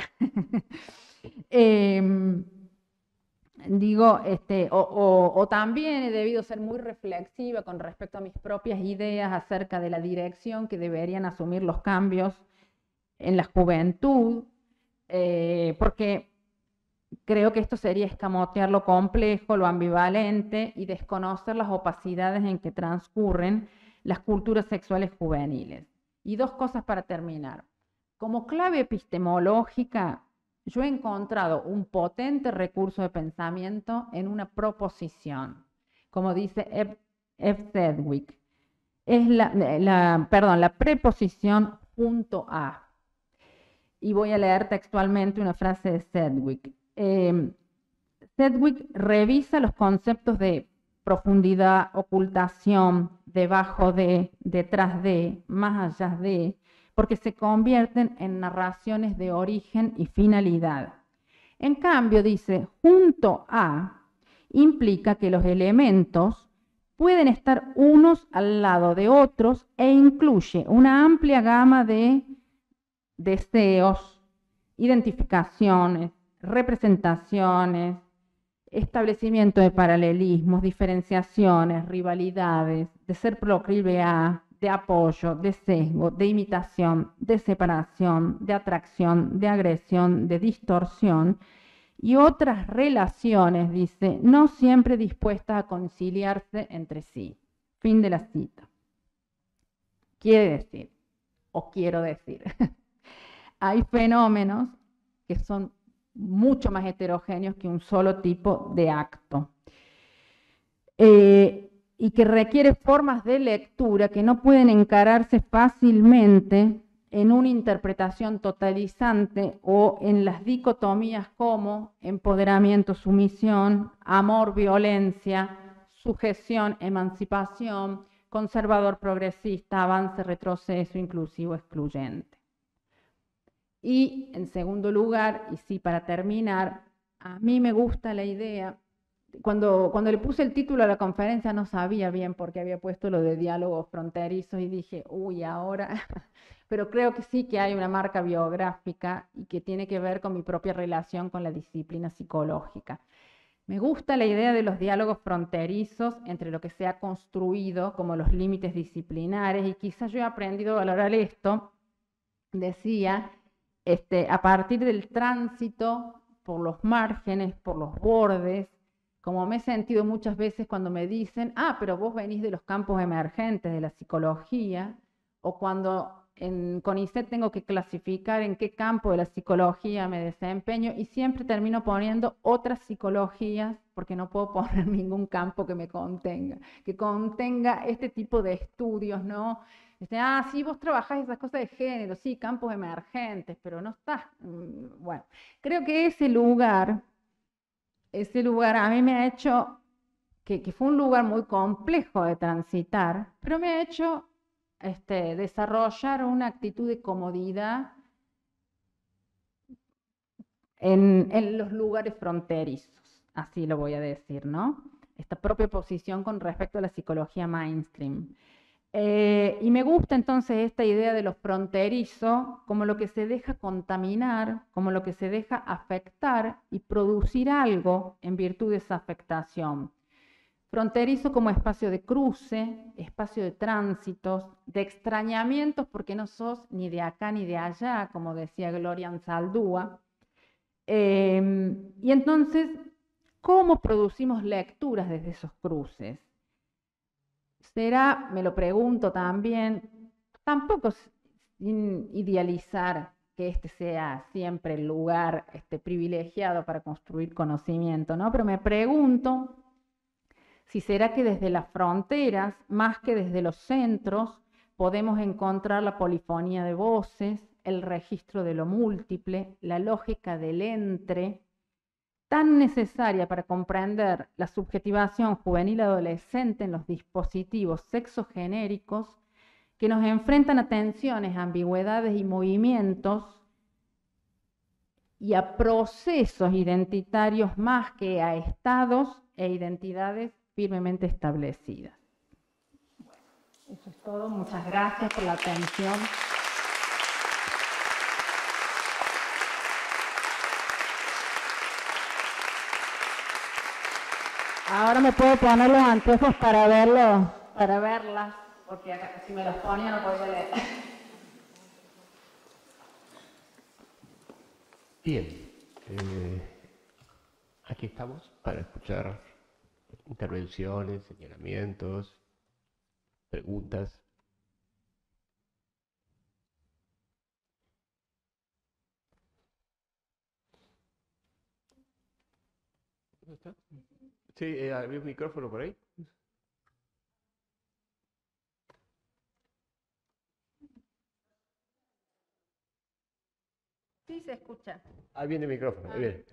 Digo, o también he debido ser muy reflexiva con respecto a mis propias ideas acerca de la dirección que deberían asumir los cambios en la juventud, porque creo que esto sería escamotear lo complejo, lo ambivalente y desconocer las opacidades en que transcurren las culturas sexuales juveniles. Y dos cosas para terminar. Como clave epistemológica, yo he encontrado un potente recurso de pensamiento en una proposición, como dice F. Sedgwick. Es la preposición junto a. Y voy a leer textualmente una frase de Sedgwick. Sedgwick revisa los conceptos de profundidad, ocultación, debajo de, detrás de, más allá de, porque se convierten en narraciones de origen y finalidad. En cambio, dice, junto a, implica que los elementos pueden estar unos al lado de otros e incluye una amplia gama de deseos, identificaciones, representaciones, establecimiento de paralelismos, diferenciaciones, rivalidades, de ser proclive a, de apoyo, de sesgo, de imitación, de separación, de atracción, de agresión, de distorsión y otras relaciones, dice, no siempre dispuestas a conciliarse entre sí. Fin de la cita. Quiere decir, o quiero decir, hay fenómenos que son mucho más heterogéneos que un solo tipo de acto. Y que requiere formas de lectura que no pueden encararse fácilmente en una interpretación totalizante o en las dicotomías como empoderamiento, sumisión, amor, violencia, sujeción, emancipación, conservador, progresista, avance, retroceso, inclusivo, excluyente. Y en segundo lugar, y sí para terminar, a mí me gusta la idea, cuando le puse el título a la conferencia no sabía bien por qué había puesto lo de diálogos fronterizos y dije, uy, ahora, pero creo que sí que hay una marca biográfica y que tiene que ver con mi propia relación con la disciplina psicológica. Me gusta la idea de los diálogos fronterizos entre lo que se ha construido como los límites disciplinares y quizás yo he aprendido a valorar esto, decía, a partir del tránsito por los márgenes, por los bordes, como me he sentido muchas veces cuando me dicen, ah, pero vos venís de los campos emergentes de la psicología, o cuando en CONICET tengo que clasificar en qué campo de la psicología me desempeño, y siempre termino poniendo otras psicologías, porque no puedo poner ningún campo que contenga este tipo de estudios, ¿no? Sí, vos trabajás esas cosas de género, sí, campos emergentes, pero no estás, bueno, creo que ese lugar a mí me ha hecho, que fue un lugar muy complejo de transitar, pero me ha hecho desarrollar una actitud de comodidad en los lugares fronterizos, así lo voy a decir, ¿no? esta propia posición con respecto a la psicología mainstream. Y me gusta entonces esta idea de lo fronterizo como lo que se deja contaminar, como lo que se deja afectar y producir algo en virtud de esa afectación. Fronterizo como espacio de cruce, espacio de tránsitos, de extrañamientos porque no sos ni de acá ni de allá, como decía Gloria Anzaldúa. Y entonces, ¿cómo producimos lecturas desde esos cruces? Será, me lo pregunto también, tampoco sin idealizar que este sea siempre el lugar privilegiado para construir conocimiento, ¿no? Pero me pregunto si será que desde las fronteras, más que desde los centros, podemos encontrar la polifonía de voces, el registro de lo múltiple, la lógica del entre, tan necesaria para comprender la subjetivación juvenil adolescente en los dispositivos sexogenéricos que nos enfrentan a tensiones, ambigüedades y movimientos y a procesos identitarios más que a estados e identidades firmemente establecidas. Bueno, eso es todo. Muchas gracias por la atención. Ahora me puedo poner los anteojos para verlo, para verlas, porque acá, si me los ponía no podía leer. Bien, aquí estamos para escuchar intervenciones, señalamientos, preguntas. ¿Dónde está? Sí, había un micrófono por ahí. Sí, se escucha. Ahí viene el micrófono, ahí viene.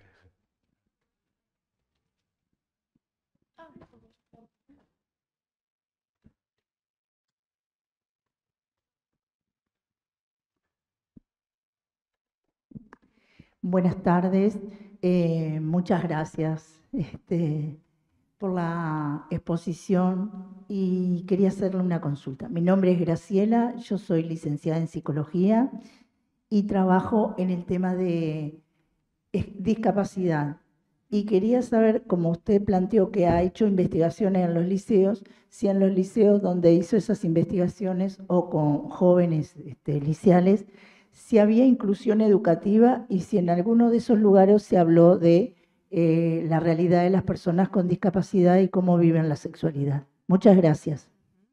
Buenas tardes, muchas gracias por la exposición y quería hacerle una consulta. Mi nombre es Graciela, yo soy licenciada en psicología y trabajo en el tema de discapacidad. Y quería saber, como usted planteó que ha hecho investigaciones en los liceos, si en los liceos donde hizo esas investigaciones o con jóvenes liceales, si había inclusión educativa y si en alguno de esos lugares se habló de la realidad de las personas con discapacidad y cómo viven la sexualidad. Muchas gracias.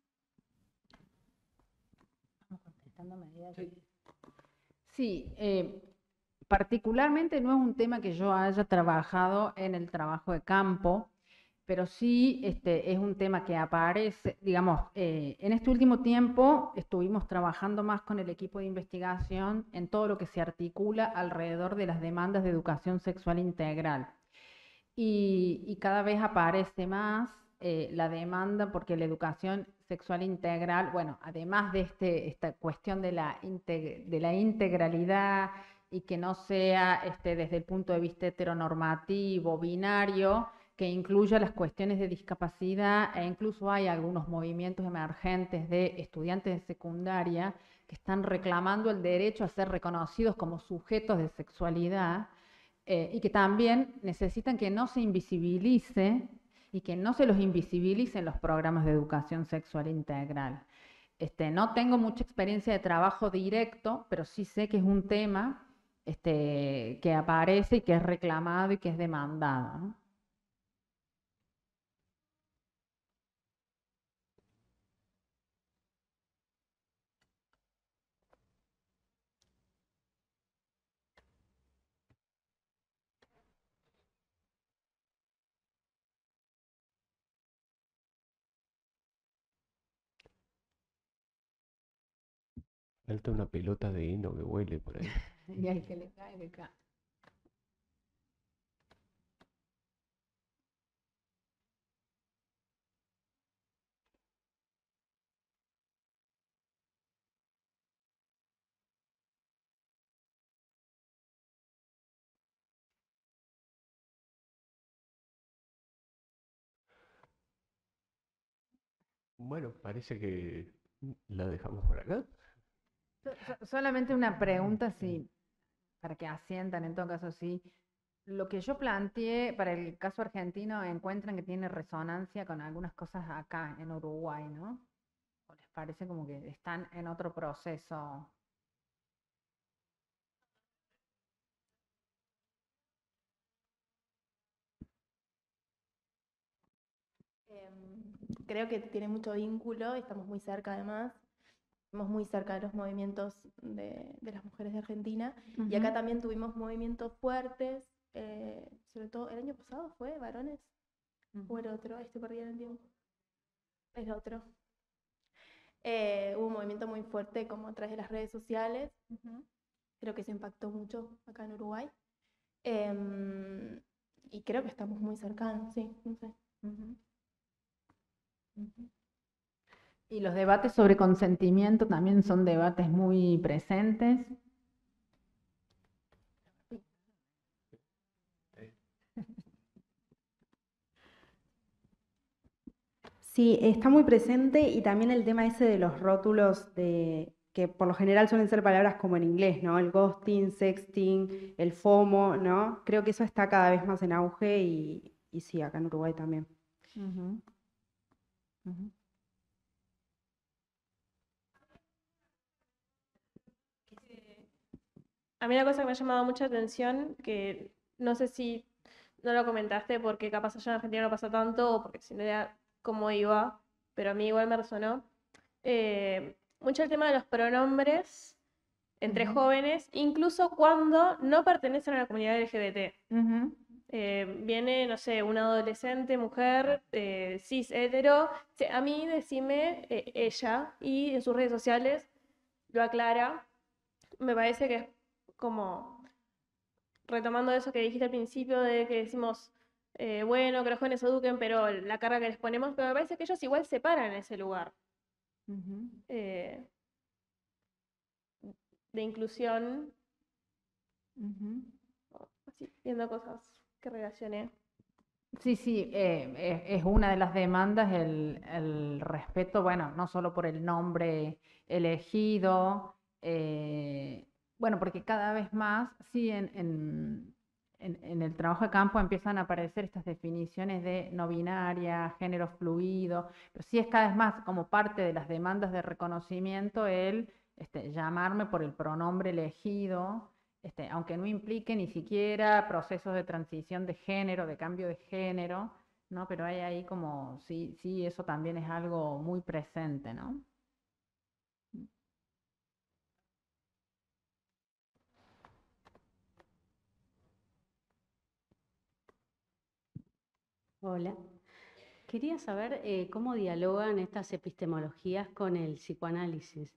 Sí, particularmente no es un tema que yo haya trabajado en el trabajo de campo, pero sí es un tema que aparece, digamos, en este último tiempo estuvimos trabajando más con el equipo de investigación en todo lo que se articula alrededor de las demandas de educación sexual integral. Y cada vez aparece más la demanda porque la educación sexual integral, bueno, además de esta cuestión de la integralidad y que no sea desde el punto de vista heteronormativo, binario, que incluya las cuestiones de discapacidad e incluso hay algunos movimientos emergentes de estudiantes de secundaria que están reclamando el derecho a ser reconocidos como sujetos de sexualidad y que también necesitan que no se invisibilice y que no se los invisibilice en los programas de educación sexual integral. No tengo mucha experiencia de trabajo directo, pero sí sé que es un tema que aparece y que es reclamado y que es demandado, ¿no? Falta una pelota de heno que huele por ahí. Y al que le cae, le cae. Bueno, parece que la dejamos por acá. Solamente una pregunta, sí, para que asientan, en todo caso, sí. Lo que yo planteé para el caso argentino, encuentran que tiene resonancia con algunas cosas acá en Uruguay, ¿no? ¿O les parece como que están en otro proceso? Creo que tiene mucho vínculo, estamos muy cerca además, estamos muy cerca de los movimientos de las mujeres de Argentina. Y acá Ujú. también tuvimos movimientos fuertes, sobre todo el año pasado fue, varones, o Ujú. el otro, estoy perdida en el tiempo, el otro. Hubo un movimiento muy fuerte como a través de las redes sociales, Ujú. creo que se impactó mucho acá en Uruguay. Em, y creo que estamos muy cercanos, sí, no sé. Ujú. Ujú. Y los debates sobre consentimiento también son debates muy presentes. Sí, está muy presente y también el tema ese de los rótulos de que por lo general suelen ser palabras como en inglés, ¿no? El ghosting, sexting, el FOMO, ¿no? Creo que eso está cada vez más en auge y sí, acá en Uruguay también. Ujú. Ujú. A mí una cosa que me ha llamado mucha atención, que no sé si no lo comentaste porque capaz allá en Argentina no pasa tanto o porque si no era cómo iba, pero a mí igual me resonó. Mucho el tema de los pronombres entre Ujú. jóvenes, incluso cuando no pertenecen a la comunidad LGBT. Ujú. Viene, no sé, una adolescente, mujer, cis, hetero, a mí decime ella, y en sus redes sociales lo aclara. Me parece que es como retomando eso que dijiste al principio de que decimos, bueno, que los jóvenes se eduquen, pero la carga que les ponemos, pero me parece que ellos igual se paran en ese lugar Ujú. eh, de inclusión, Ujú. así, viendo cosas que relacioné. Sí, sí, es una de las demandas el respeto, bueno, no solo por el nombre elegido, bueno, porque cada vez más, sí, en el trabajo de campo empiezan a aparecer estas definiciones de no binaria, género fluido, pero sí es cada vez más como parte de las demandas de reconocimiento el llamarme por el pronombre elegido, aunque no implique ni siquiera procesos de transición de género, de cambio de género, ¿no? Pero hay ahí como, sí, sí, eso también es algo muy presente, ¿no? Hola. Quería saber cómo dialogan estas epistemologías con el psicoanálisis.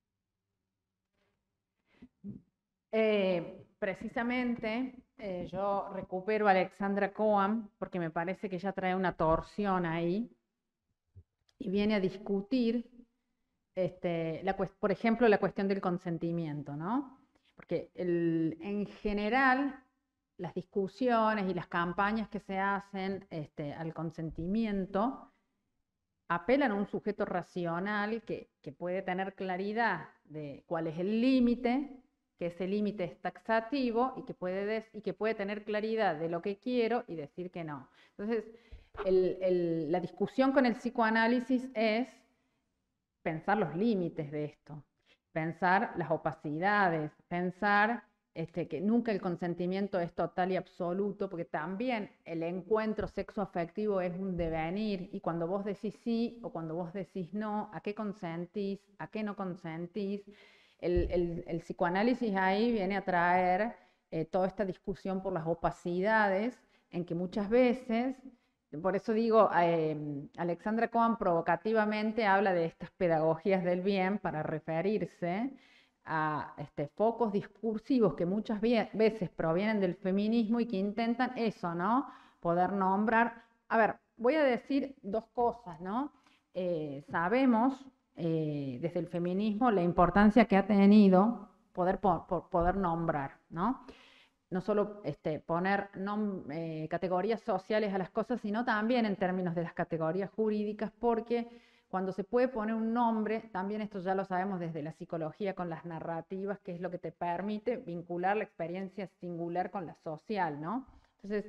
Precisamente yo recupero a Alexandra Cohen porque me parece que ella trae una torsión ahí y viene a discutir, por ejemplo, la cuestión del consentimiento, ¿no? Porque en general las discusiones y las campañas que se hacen al consentimiento apelan a un sujeto racional que puede tener claridad de cuál es el límite, que ese límite es taxativo y que puede tener claridad de lo que quiero y decir que no. Entonces, la discusión con el psicoanálisis es pensar los límites de esto, pensar las opacidades, pensar que nunca el consentimiento es total y absoluto, porque también el encuentro sexoafectivo es un devenir, y cuando vos decís sí o cuando vos decís no, ¿a qué consentís? ¿A qué no consentís? El psicoanálisis ahí viene a traer toda esta discusión por las opacidades, en que muchas veces por eso digo, Alexandra Cohen provocativamente habla de estas pedagogías del bien para referirse a focos discursivos que muchas veces provienen del feminismo y que intentan eso, ¿no? Poder nombrar. A ver, voy a decir dos cosas, ¿no? Sabemos desde el feminismo la importancia que ha tenido poder nombrar, ¿no? No solo poner categorías sociales a las cosas, sino también en términos de las categorías jurídicas, porque cuando se puede poner un nombre, también esto ya lo sabemos desde la psicología con las narrativas, que es lo que te permite vincular la experiencia singular con la social, ¿no? Entonces,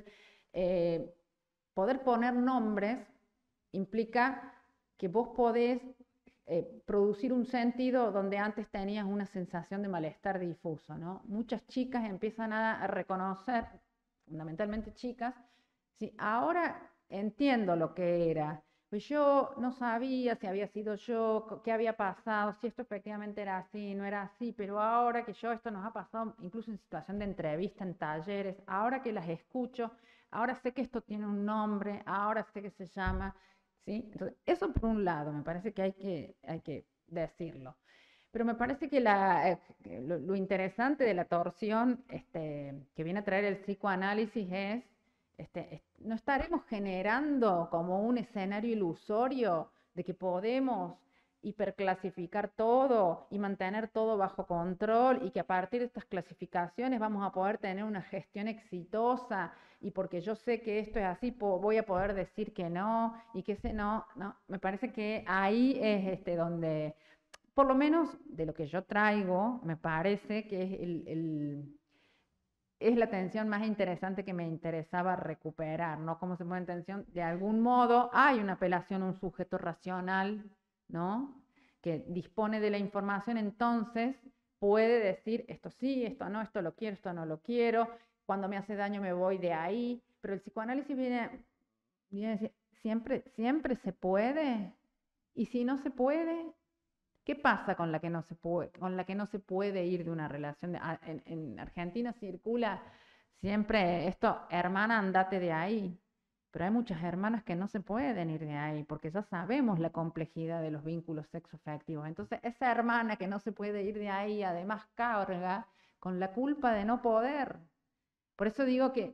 poder poner nombres implica que vos podés producir un sentido donde antes tenías una sensación de malestar difuso, ¿no? Muchas chicas empiezan a reconocer, fundamentalmente chicas, sí, ahora entiendo lo que era, pues yo no sabía si había sido yo, qué había pasado, si esto efectivamente era así, no era así, pero ahora que esto nos ha pasado incluso en situación de entrevista, en talleres, ahora que las escucho, ahora sé que esto tiene un nombre, ahora sé que se llama, ¿sí? Entonces, eso por un lado, me parece que hay que decirlo. Pero me parece que lo interesante de la torsión que viene a traer el psicoanálisis es, no estaremos generando como un escenario ilusorio de que podemos hiperclasificar todo y mantener todo bajo control y que a partir de estas clasificaciones vamos a poder tener una gestión exitosa y porque yo sé que esto es así, voy a poder decir que no y que ese no, me parece que ahí es donde, por lo menos de lo que yo traigo, me parece que es es la tensión más interesante que me interesaba recuperar, ¿no? Cómo se pone en tensión, de algún modo hay una apelación a un sujeto racional, ¿no? Que dispone de la información, entonces puede decir esto sí, esto no, esto lo quiero, esto no lo quiero, cuando me hace daño me voy de ahí, pero el psicoanálisis viene a decir, siempre se puede, y si no se puede, ¿qué pasa con la que no se puede ir de una relación? En Argentina circula siempre esto, hermana, andate de ahí. Pero hay muchas hermanas que no se pueden ir de ahí, porque ya sabemos la complejidad de los vínculos sexoafectivos. Entonces, esa hermana que no se puede ir de ahí, además carga con la culpa de no poder. Por eso digo que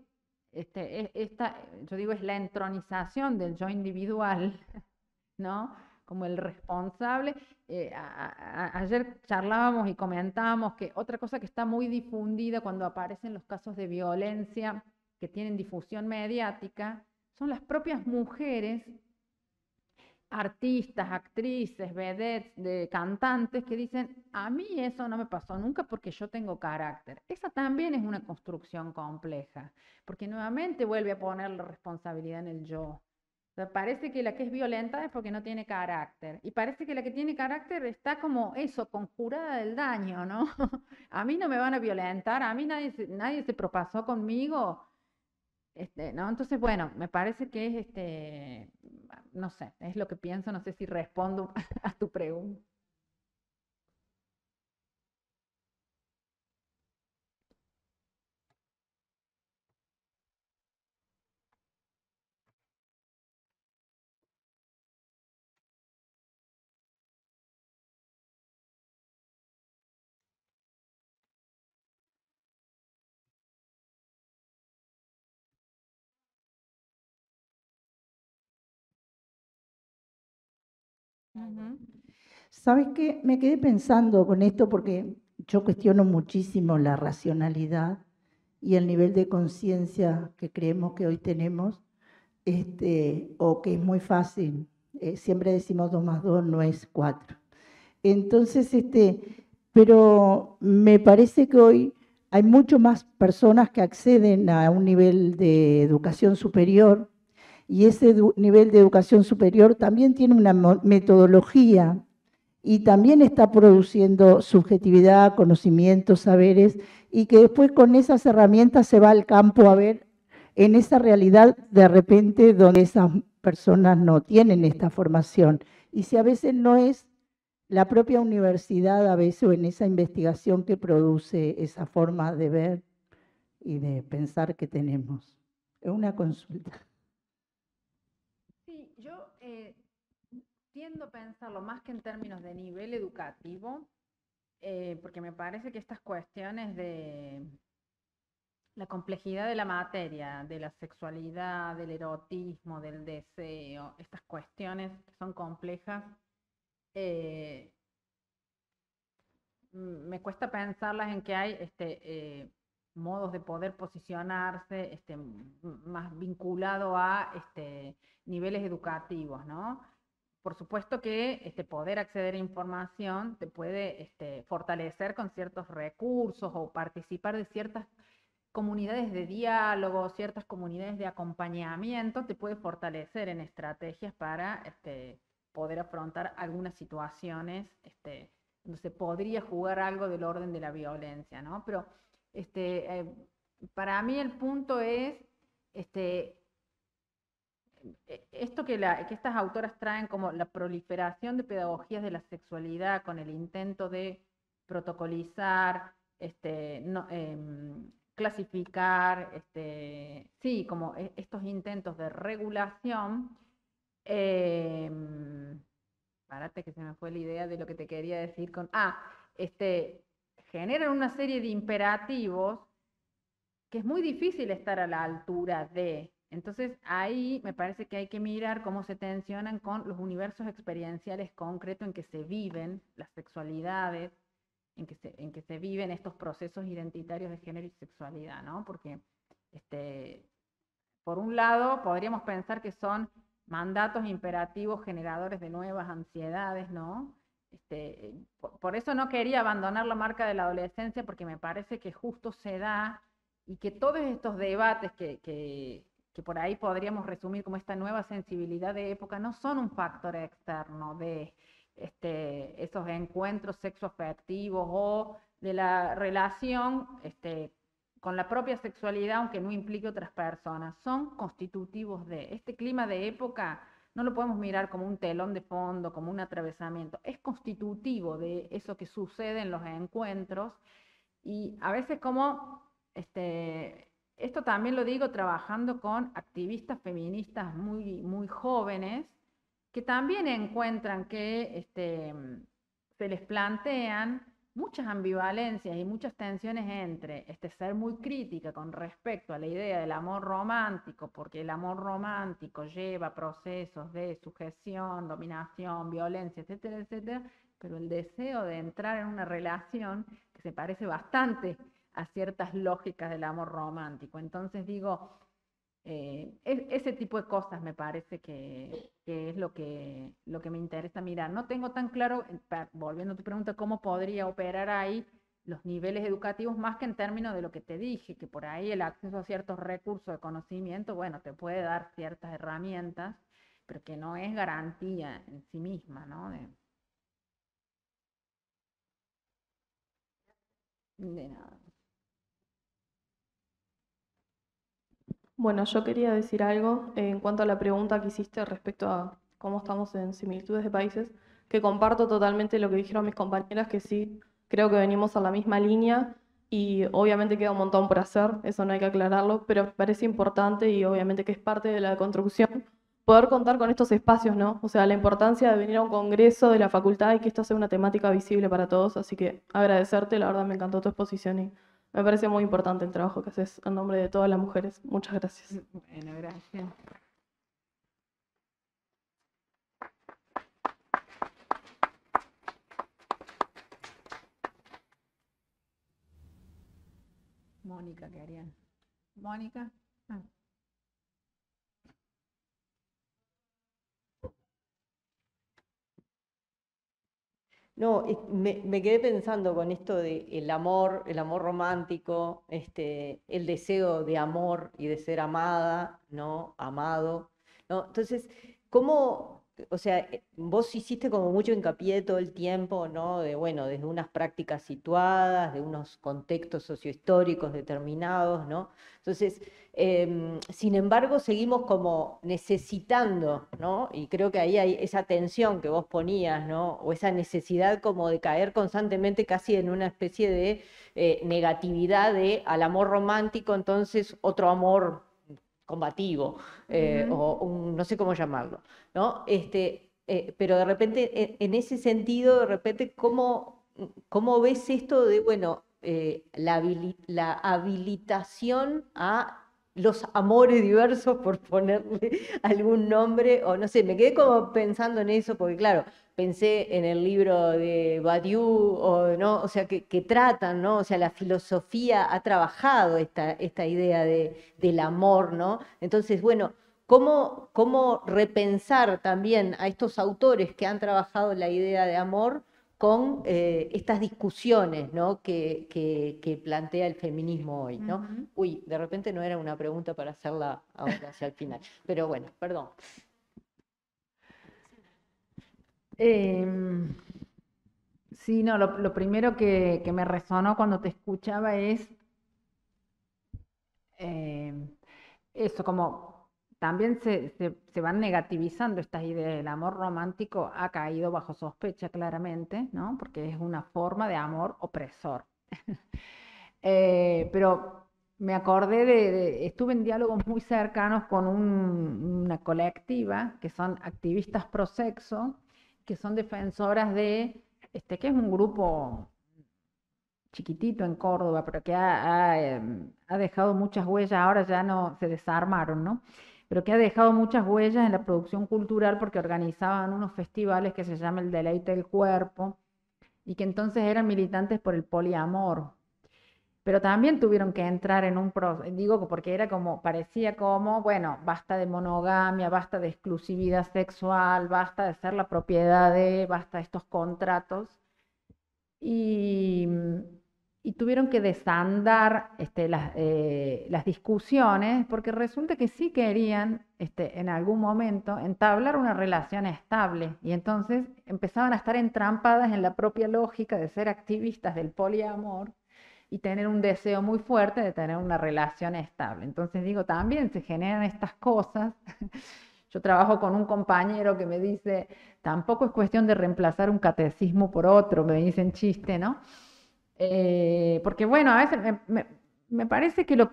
yo digo, es la entronización del yo individual, ¿no? Como el responsable. Ayer charlábamos y comentábamos que otra cosa que está muy difundida cuando aparecen los casos de violencia que tienen difusión mediática son las propias mujeres, artistas, actrices, vedettes, cantantes que dicen, a mí eso no me pasó nunca porque yo tengo carácter. Esa también es una construcción compleja, porque nuevamente vuelve a poner la responsabilidad en el yo. O sea, parece que la que es violenta es porque no tiene carácter. Y parece que la que tiene carácter está como eso, conjurada del daño, ¿no? A mí no me van a violentar, a mí nadie se propasó conmigo. ¿No? Entonces, bueno, me parece que es no sé, es lo que pienso, no sé si respondo a tu pregunta. Ujú. ¿Sabes qué? Me quedé pensando con esto porque yo cuestiono muchísimo la racionalidad y el nivel de conciencia que creemos que hoy tenemos, o que es muy fácil. Siempre decimos 2 más 2 no es 4. Entonces, pero me parece que hoy hay mucho más personas que acceden a un nivel de educación superior y ese nivel de educación superior también tiene una metodología y también está produciendo subjetividad, conocimientos, saberes, y que después con esas herramientas se va al campo a ver en esa realidad de repente donde esas personas no tienen esta formación. Y si a veces no es la propia universidad, a veces o en esa investigación que produce esa forma de ver y de pensar que tenemos. Es una consulta. Sí, yo tiendo a pensarlo más que en términos de nivel educativo, porque me parece que estas cuestiones de la complejidad de la materia, de la sexualidad, del erotismo, del deseo, estas cuestiones que son complejas, eh, me cuesta pensarlas en que hay modos de poder posicionarse más vinculado a niveles educativos, ¿no? por supuesto que poder acceder a información te puede fortalecer con ciertos recursos o participar de ciertas comunidades de diálogo, ciertas comunidades de acompañamiento, te puede fortalecer en estrategias para poder afrontar algunas situaciones donde se podría jugar algo del orden de la violencia, ¿no? Pero para mí el punto es esto que estas autoras traen como la proliferación de pedagogías de la sexualidad con el intento de protocolizar, clasificar, sí, como estos intentos de regulación. Párate que se me fue la idea de lo que te quería decir con... generan una serie de imperativos que es muy difícil estar a la altura de... Entonces ahí me parece que hay que mirar cómo se tensionan con los universos experienciales concretos en que se viven las sexualidades, en que se viven estos procesos identitarios de género y sexualidad, ¿no? Porque, por un lado, podríamos pensar que son mandatos imperativos generadores de nuevas ansiedades, ¿no? Por eso no quería abandonar la marca de la adolescencia, porque me parece que justo se da y que todos estos debates que por ahí podríamos resumir como esta nueva sensibilidad de época no son un factor externo de esos encuentros sexoafectivos o de la relación con la propia sexualidad, aunque no implique otras personas, son constitutivos de este clima de época. No lo podemos mirar como un telón de fondo, como un atravesamiento, es constitutivo de eso que sucede en los encuentros y a veces como esto también lo digo trabajando con activistas feministas muy, muy jóvenes que también encuentran que se les plantean muchas ambivalencias y muchas tensiones entre ser muy crítica con respecto a la idea del amor romántico, porque el amor romántico lleva procesos de sujeción, dominación, violencia, etcétera, etcétera, pero el deseo de entrar en una relación que se parece bastante a ciertas lógicas del amor romántico. Entonces digo, ese tipo de cosas me parece que es lo que me interesa mirar. No tengo tan claro, volviendo a tu pregunta, cómo podría operar ahí los niveles educativos, más que en términos de lo que te dije, que por ahí el acceso a ciertos recursos de conocimiento, bueno, te puede dar ciertas herramientas, pero que no es garantía en sí misma, ¿no? De nada. Bueno, yo quería decir algo en cuanto a la pregunta que hiciste respecto a cómo estamos en similitudes de países, que comparto totalmente lo que dijeron mis compañeras, que sí, creo que venimos a la misma línea y obviamente queda un montón por hacer, eso no hay que aclararlo, pero me parece importante y obviamente que es parte de la construcción poder contar con estos espacios, ¿no? O sea, la importancia de venir a un congreso de la facultad y que esto sea una temática visible para todos, así que agradecerte, la verdad me encantó tu exposición y me parece muy importante el trabajo que haces en nombre de todas las mujeres. Muchas gracias. Bueno, gracias. Mónica, ¿qué harían? Mónica. Ah. No, me quedé pensando con esto de el amor romántico, el deseo de amor y de ser amada, ¿no? Amado, ¿no? Entonces, ¿cómo, o sea, vos hiciste como mucho hincapié todo el tiempo, ¿no? De, bueno, desde unas prácticas situadas, de unos contextos sociohistóricos determinados, ¿no? Entonces, sin embargo, seguimos como necesitando, ¿no? Y creo que ahí hay esa tensión que vos ponías, ¿no? O esa necesidad como de caer constantemente casi en una especie de negatividad al amor romántico, entonces otro amor combativo, o no sé cómo llamarlo, ¿no? Pero de repente, en ese sentido, de repente, ¿cómo ves esto de, bueno, la habilitación a los amores diversos, por ponerle algún nombre, o no sé, me quedé como pensando en eso, porque claro, pensé en el libro de Badiou, o sea, que tratan, ¿no? O sea, la filosofía ha trabajado esta idea del amor, ¿no? Entonces, bueno, cómo repensar también a estos autores que han trabajado la idea de amor con estas discusiones, ¿no? que plantea el feminismo hoy, ¿no? Ujú. Uy, de repente no era una pregunta para hacerla ahora hacia el final, pero bueno, perdón. Em, sí, no, lo primero que me resonó cuando te escuchaba es em, eso, como también se van negativizando estas ideas. El amor romántico ha caído bajo sospecha claramente, ¿no? Porque es una forma de amor opresor. Pero me acordé estuve en diálogos muy cercanos con una colectiva que son activistas pro sexo, que son defensoras que es un grupo chiquitito en Córdoba, pero que ha dejado muchas huellas, ahora ya no se desarmaron, ¿no? Pero que ha dejado muchas huellas en la producción cultural porque organizaban unos festivales que se llama El Deleite del Cuerpo y que entonces eran militantes por el poliamor. Pero también tuvieron que entrar en un proceso, digo porque era como, parecía como, bueno, basta de monogamia, basta de exclusividad sexual, basta de ser la propiedad basta de estos contratos. Y, y tuvieron que desandar las discusiones porque resulta que sí querían en algún momento entablar una relación estable y entonces empezaban a estar entrampadas en la propia lógica de ser activistas del poliamor y tener un deseo muy fuerte de tener una relación estable. Entonces digo, también se generan estas cosas. Yo trabajo con un compañero que me dice, tampoco es cuestión de reemplazar un catecismo por otro, me dicen chiste, ¿no? Porque bueno, a veces me parece que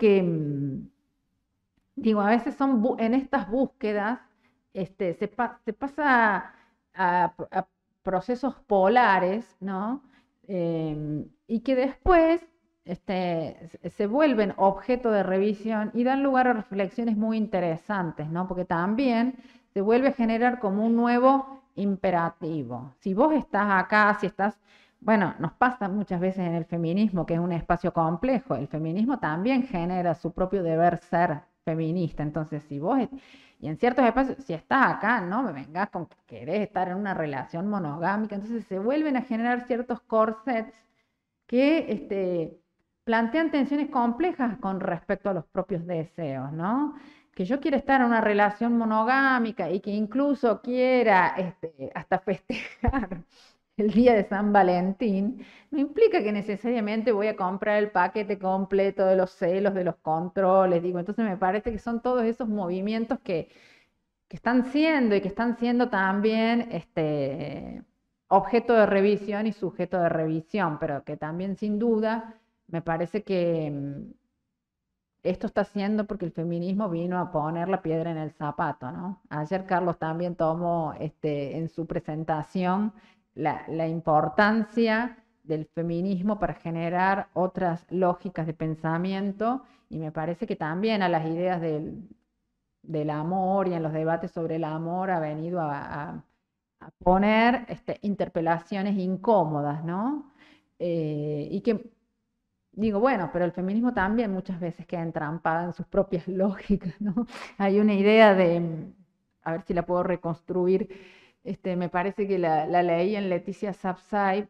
digo, a veces en estas búsquedas se pasa a procesos polares, ¿no? Y que después se vuelven objeto de revisión y dan lugar a reflexiones muy interesantes, ¿no? Porque también se vuelve a generar como un nuevo imperativo. Si vos estás acá, bueno, nos pasa muchas veces en el feminismo, que es un espacio complejo, el feminismo también genera su propio deber ser feminista, entonces y en ciertos espacios, si estás acá, no me vengas con que querés estar en una relación monogámica, entonces se vuelven a generar ciertos corsets que plantean tensiones complejas con respecto a los propios deseos, ¿no? Que yo quiera estar en una relación monogámica y que incluso quiera hasta festejar el día de San Valentín, no implica que necesariamente voy a comprar el paquete completo de los celos, de los controles, digo, entonces me parece que son todos esos movimientos que están siendo y que están siendo también objeto de revisión y sujeto de revisión, pero que también sin duda me parece que esto está haciendo porque el feminismo vino a poner la piedra en el zapato, ¿no? Ayer Carlos también tomó en su presentación la importancia del feminismo para generar otras lógicas de pensamiento y me parece que también a las ideas del amor y en los debates sobre el amor ha venido a poner interpelaciones incómodas, ¿no? Y que digo, bueno, pero el feminismo también muchas veces queda entrampada en sus propias lógicas, ¿no? Hay una idea a ver si la puedo reconstruir, me parece que la leí en Leticia Sapsay,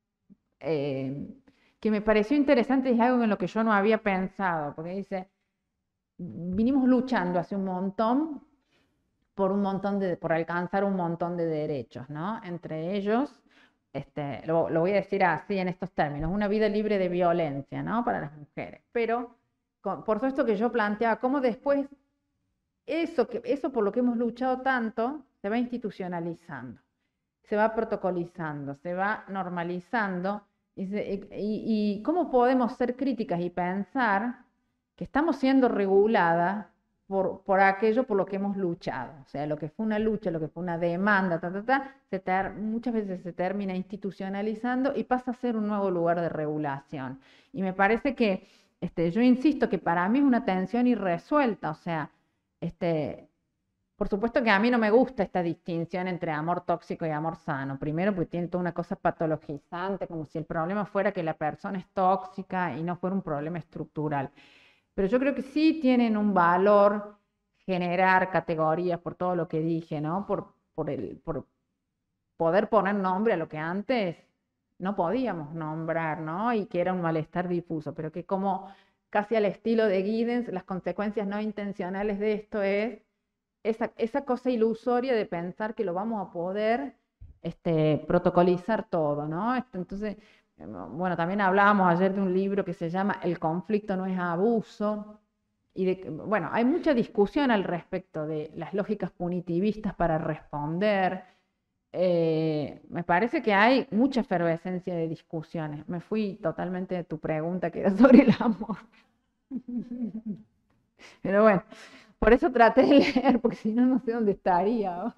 que me pareció interesante y es algo en lo que yo no había pensado, porque dice, vinimos luchando hace un montón por alcanzar un montón de derechos, ¿no? Entre ellos, lo voy a decir así en estos términos, una vida libre de violencia, ¿no? Para las mujeres. Pero, por supuesto que yo planteaba cómo después eso por lo que hemos luchado tanto se va institucionalizando, se va protocolizando, se va normalizando, y cómo podemos ser críticas y pensar que estamos siendo reguladas por aquello por lo que hemos luchado, o sea, lo que fue una lucha, lo que fue una demanda, muchas veces se termina institucionalizando y pasa a ser un nuevo lugar de regulación. Y me parece que, yo insisto que para mí es una tensión irresuelta, o sea, por supuesto que a mí no me gusta esta distinción entre amor tóxico y amor sano. Primero, porque tiene toda una cosa patologizante, como si el problema fuera que la persona es tóxica y no fuera un problema estructural. Pero yo creo que sí tienen un valor generar categorías por todo lo que dije, ¿no? Por poder poner nombre a lo que antes no podíamos nombrar, ¿no? Y que era un malestar difuso, pero que como casi al estilo de Giddens, las consecuencias no intencionales de esto es esa cosa ilusoria de pensar que lo vamos a poder protocolizar todo, ¿no? Entonces, bueno, también hablábamos ayer de un libro que se llama El conflicto no es abuso, y bueno, hay mucha discusión al respecto de las lógicas punitivistas para responder. Me parece que hay mucha efervescencia de discusiones. Me fui totalmente de tu pregunta, que era sobre el amor. Pero bueno, por eso traté de leer, porque si no, no sé dónde estaría.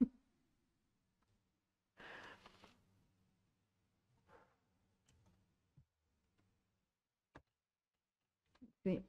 Sí.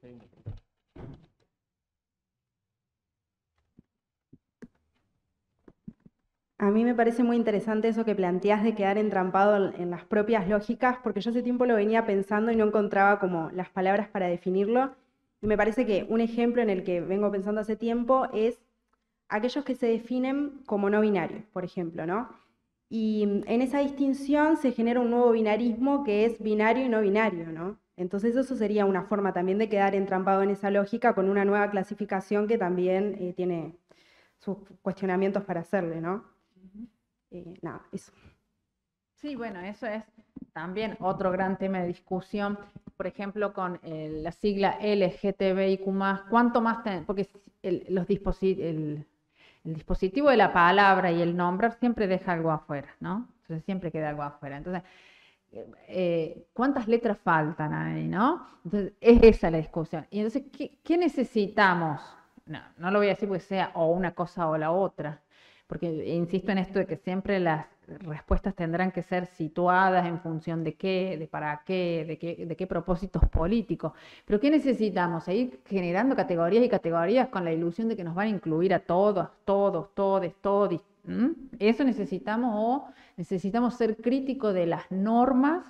A mí me parece muy interesante eso que planteás de quedar entrampado en las propias lógicas, porque yo hace tiempo lo venía pensando y no encontraba como las palabras para definirlo. Y me parece que un ejemplo en el que vengo pensando hace tiempo es aquellos que se definen como no binarios, por ejemplo, ¿no? Y en esa distinción se genera un nuevo binarismo que es binario y no binario, ¿no? Entonces eso sería una forma también de quedar entrampado en esa lógica con una nueva clasificación que también tiene sus cuestionamientos para hacerle, ¿no? Nada, eso. Sí, bueno, eso es también otro gran tema de discusión. Por ejemplo, con la sigla LGTBIQ+, ¿cuánto más tenemos? Porque el dispositivo de la palabra y el nombrar siempre deja algo afuera, ¿no? Entonces siempre queda algo afuera. Entonces, ¿cuántas letras faltan ahí, no? Entonces, es esa la discusión. Y entonces, ¿qué necesitamos? No lo voy a decir porque sea o una cosa o la otra, porque insisto en esto de que siempre las respuestas tendrán que ser situadas en función de qué, de para qué, de qué propósitos políticos. Pero ¿qué necesitamos? Seguir generando categorías y categorías con la ilusión de que nos van a incluir a todos, todes, todis. Eso necesitamos, o necesitamos ser críticos de las normas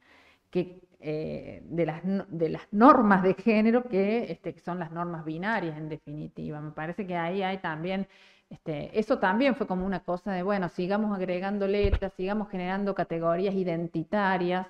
de las normas de género que son las normas binarias en definitiva. Me parece que ahí hay también, eso también fue como una cosa de, bueno, sigamos agregando letras, sigamos generando categorías identitarias,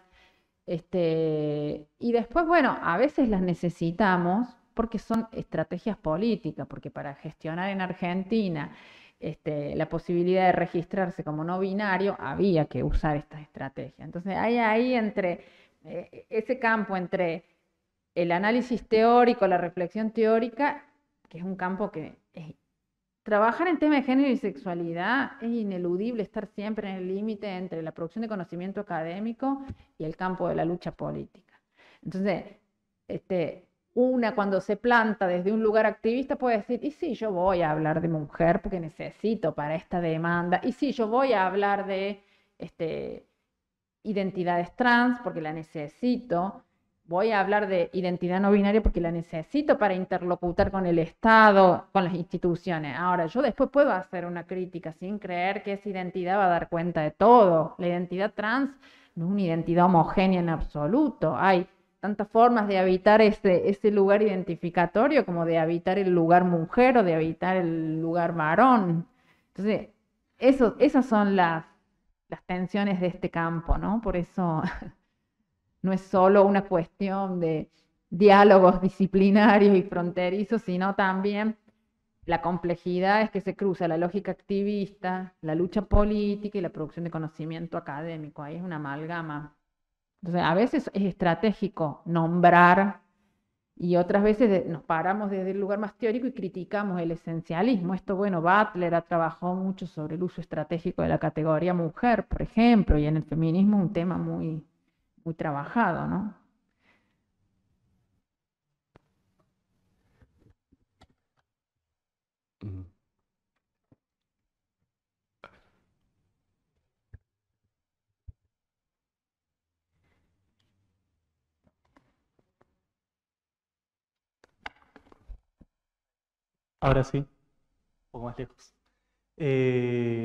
y después, bueno, a veces las necesitamos porque son estrategias políticas, porque para gestionar en Argentina la posibilidad de registrarse como no binario, había que usar estas estrategias. Entonces, hay ahí entre ese campo entre el análisis teórico, la reflexión teórica, que es un campo que trabajar en temas de género y sexualidad es ineludible estar siempre en el límite entre la producción de conocimiento académico y el campo de la lucha política. Entonces, una cuando se planta desde un lugar activista puede decir, y sí, yo voy a hablar de mujer porque necesito para esta demanda, y sí, yo voy a hablar de identidades trans porque la necesito, voy a hablar de identidad no binaria porque la necesito para interlocutar con el Estado, con las instituciones. Ahora, yo después puedo hacer una crítica sin creer que esa identidad va a dar cuenta de todo. La identidad trans no es una identidad homogénea en absoluto. Hay tantas formas de habitar ese lugar identificatorio como de habitar el lugar mujer o de habitar el lugar varón. Entonces, esas son las tensiones de este campo, ¿no? Por eso no es solo una cuestión de diálogos disciplinarios y fronterizos, sino también la complejidad es que se cruza la lógica activista, la lucha política y la producción de conocimiento académico. Ahí es una amalgama. Entonces, a veces es estratégico nombrar y otras veces nos paramos desde el lugar más teórico y criticamos el esencialismo. Esto, bueno, Butler ha trabajado mucho sobre el uso estratégico de la categoría mujer, por ejemplo, y en el feminismo un tema muy, muy trabajado, ¿no? Ahora sí, un poco más lejos.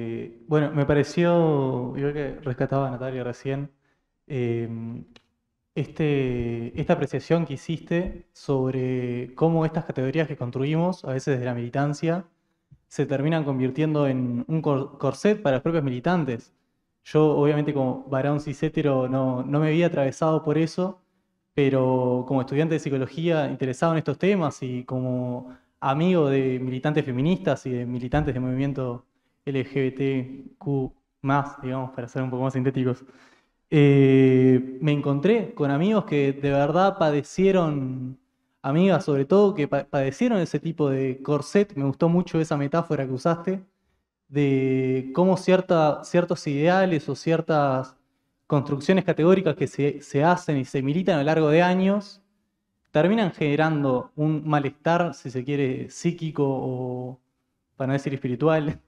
Bueno, me pareció, yo creo que rescataba a Natalia recién, esta apreciación que hiciste sobre cómo estas categorías que construimos, a veces desde la militancia, se terminan convirtiendo en un corset para los propios militantes. Yo, obviamente, como varón cis hetero, no me vi atravesado por eso, pero como estudiante de psicología interesado en estos temas y como amigo de militantes feministas y de militantes del movimiento LGBTQ+, digamos, para ser un poco más sintéticos, me encontré con amigos que de verdad padecieron, amigas sobre todo, que padecieron ese tipo de corset. Me gustó mucho esa metáfora que usaste, de cómo ciertos ideales o ciertas construcciones categóricas que se hacen y se militan a lo largo de años, terminan generando un malestar, si se quiere, psíquico o, para no decir espiritual.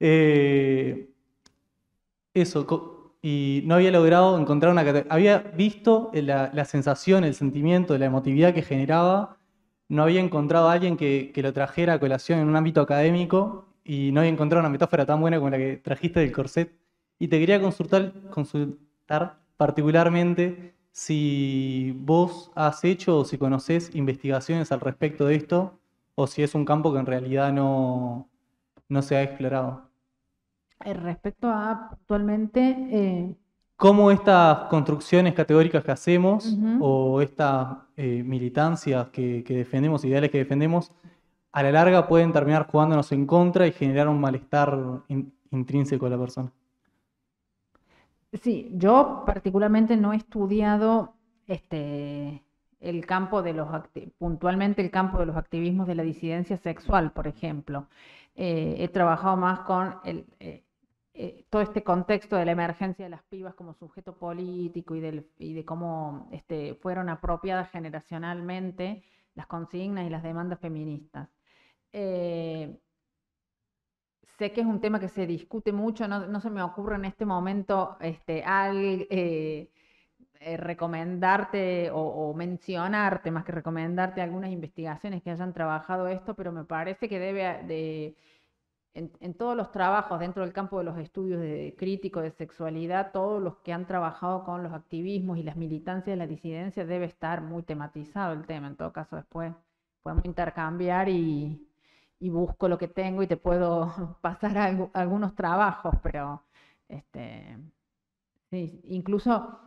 Y no había logrado encontrar una categoría. Había visto la sensación, el sentimiento, la emotividad que generaba. No había encontrado a alguien que lo trajera a colación en un ámbito académico y no había encontrado una metáfora tan buena como la que trajiste del corset. Y te quería consultar particularmente si vos has hecho o si conocés investigaciones al respecto de esto o si es un campo que en realidad no se ha explorado. Respecto a actualmente, ¿Cómo estas construcciones categóricas que hacemos ujú. o estas militancias que defendemos, ideales que defendemos, a la larga pueden terminar jugándonos en contra y generar un malestar intrínseco a la persona? Sí, yo particularmente no he estudiado el campo de puntualmente el campo de los activismos de la disidencia sexual, por ejemplo. He trabajado más con todo este contexto de la emergencia de las pibas como sujeto político y de cómo fueron apropiadas generacionalmente las consignas y las demandas feministas. Sé que es un tema que se discute mucho, no se me ocurre en este momento recomendarte o mencionarte, más que recomendarte algunas investigaciones que hayan trabajado esto, pero me parece que en todos los trabajos dentro del campo de los estudios crítico de sexualidad, todos los que han trabajado con los activismos y las militancias de la disidencia debe estar muy tematizado el tema. En todo caso, después podemos intercambiar y busco lo que tengo y te puedo pasar algunos trabajos, pero sí, incluso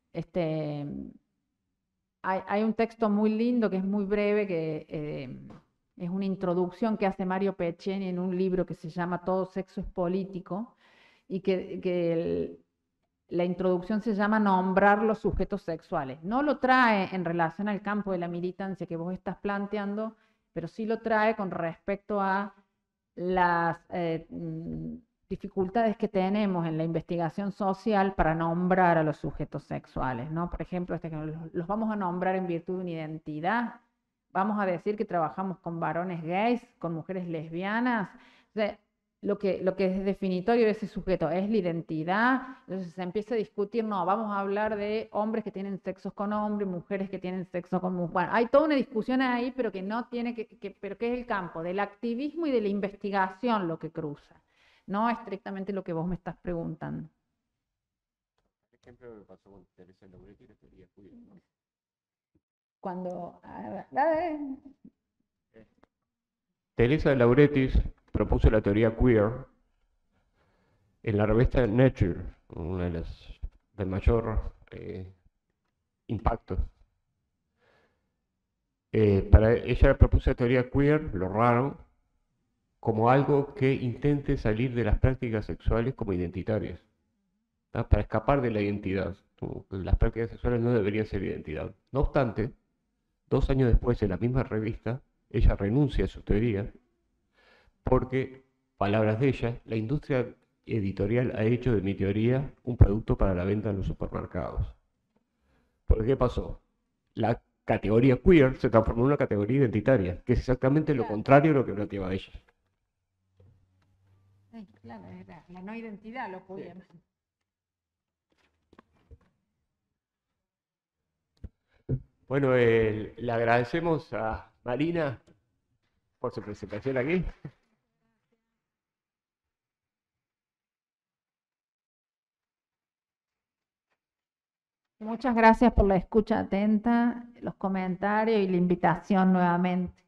hay un texto muy lindo que es muy breve, que es una introducción que hace Mario Peceni en un libro que se llama Todo sexo es político, y la introducción se llama Nombrar los sujetos sexuales. No lo trae en relación al campo de la militancia que vos estás planteando, pero sí lo trae con respecto a las dificultades que tenemos en la investigación social para nombrar a los sujetos sexuales, ¿no? Por ejemplo, los vamos a nombrar en virtud de una identidad. Vamos a decir que trabajamos con varones gays, con mujeres lesbianas. O sea, lo que es definitorio de ese sujeto es la identidad. Entonces se empieza a discutir, no, vamos a hablar de hombres que tienen sexos con hombres, mujeres que tienen sexo con mujeres. Bueno, hay toda una discusión ahí, pero que no tiene pero que es el campo del activismo y de la investigación lo que cruza, no estrictamente lo que vos me estás preguntando. Por ejemplo, me pasó con Teresa Lauretis, la teoría queer. Cuando Teresa Lauretis propuso la teoría queer en la revista Nature, una de las de mayor impacto. Para ella propuso la teoría queer, lo raro, como algo que intente salir de las prácticas sexuales como identitarias, ¿tá? Para escapar de la identidad. Las prácticas sexuales no deberían ser identidad. No obstante, 2 años después, en la misma revista, ella renuncia a su teoría porque, palabras de ella, la industria editorial ha hecho de mi teoría un producto para la venta en los supermercados. ¿Por qué pasó? La categoría queer se transformó en una categoría identitaria, que es exactamente lo contrario a lo que planteaba ella. Sí, claro, la no identidad lo queer. Bueno, le agradecemos a Marina por su presentación aquí. Muchas gracias por la escucha atenta, los comentarios y la invitación nuevamente.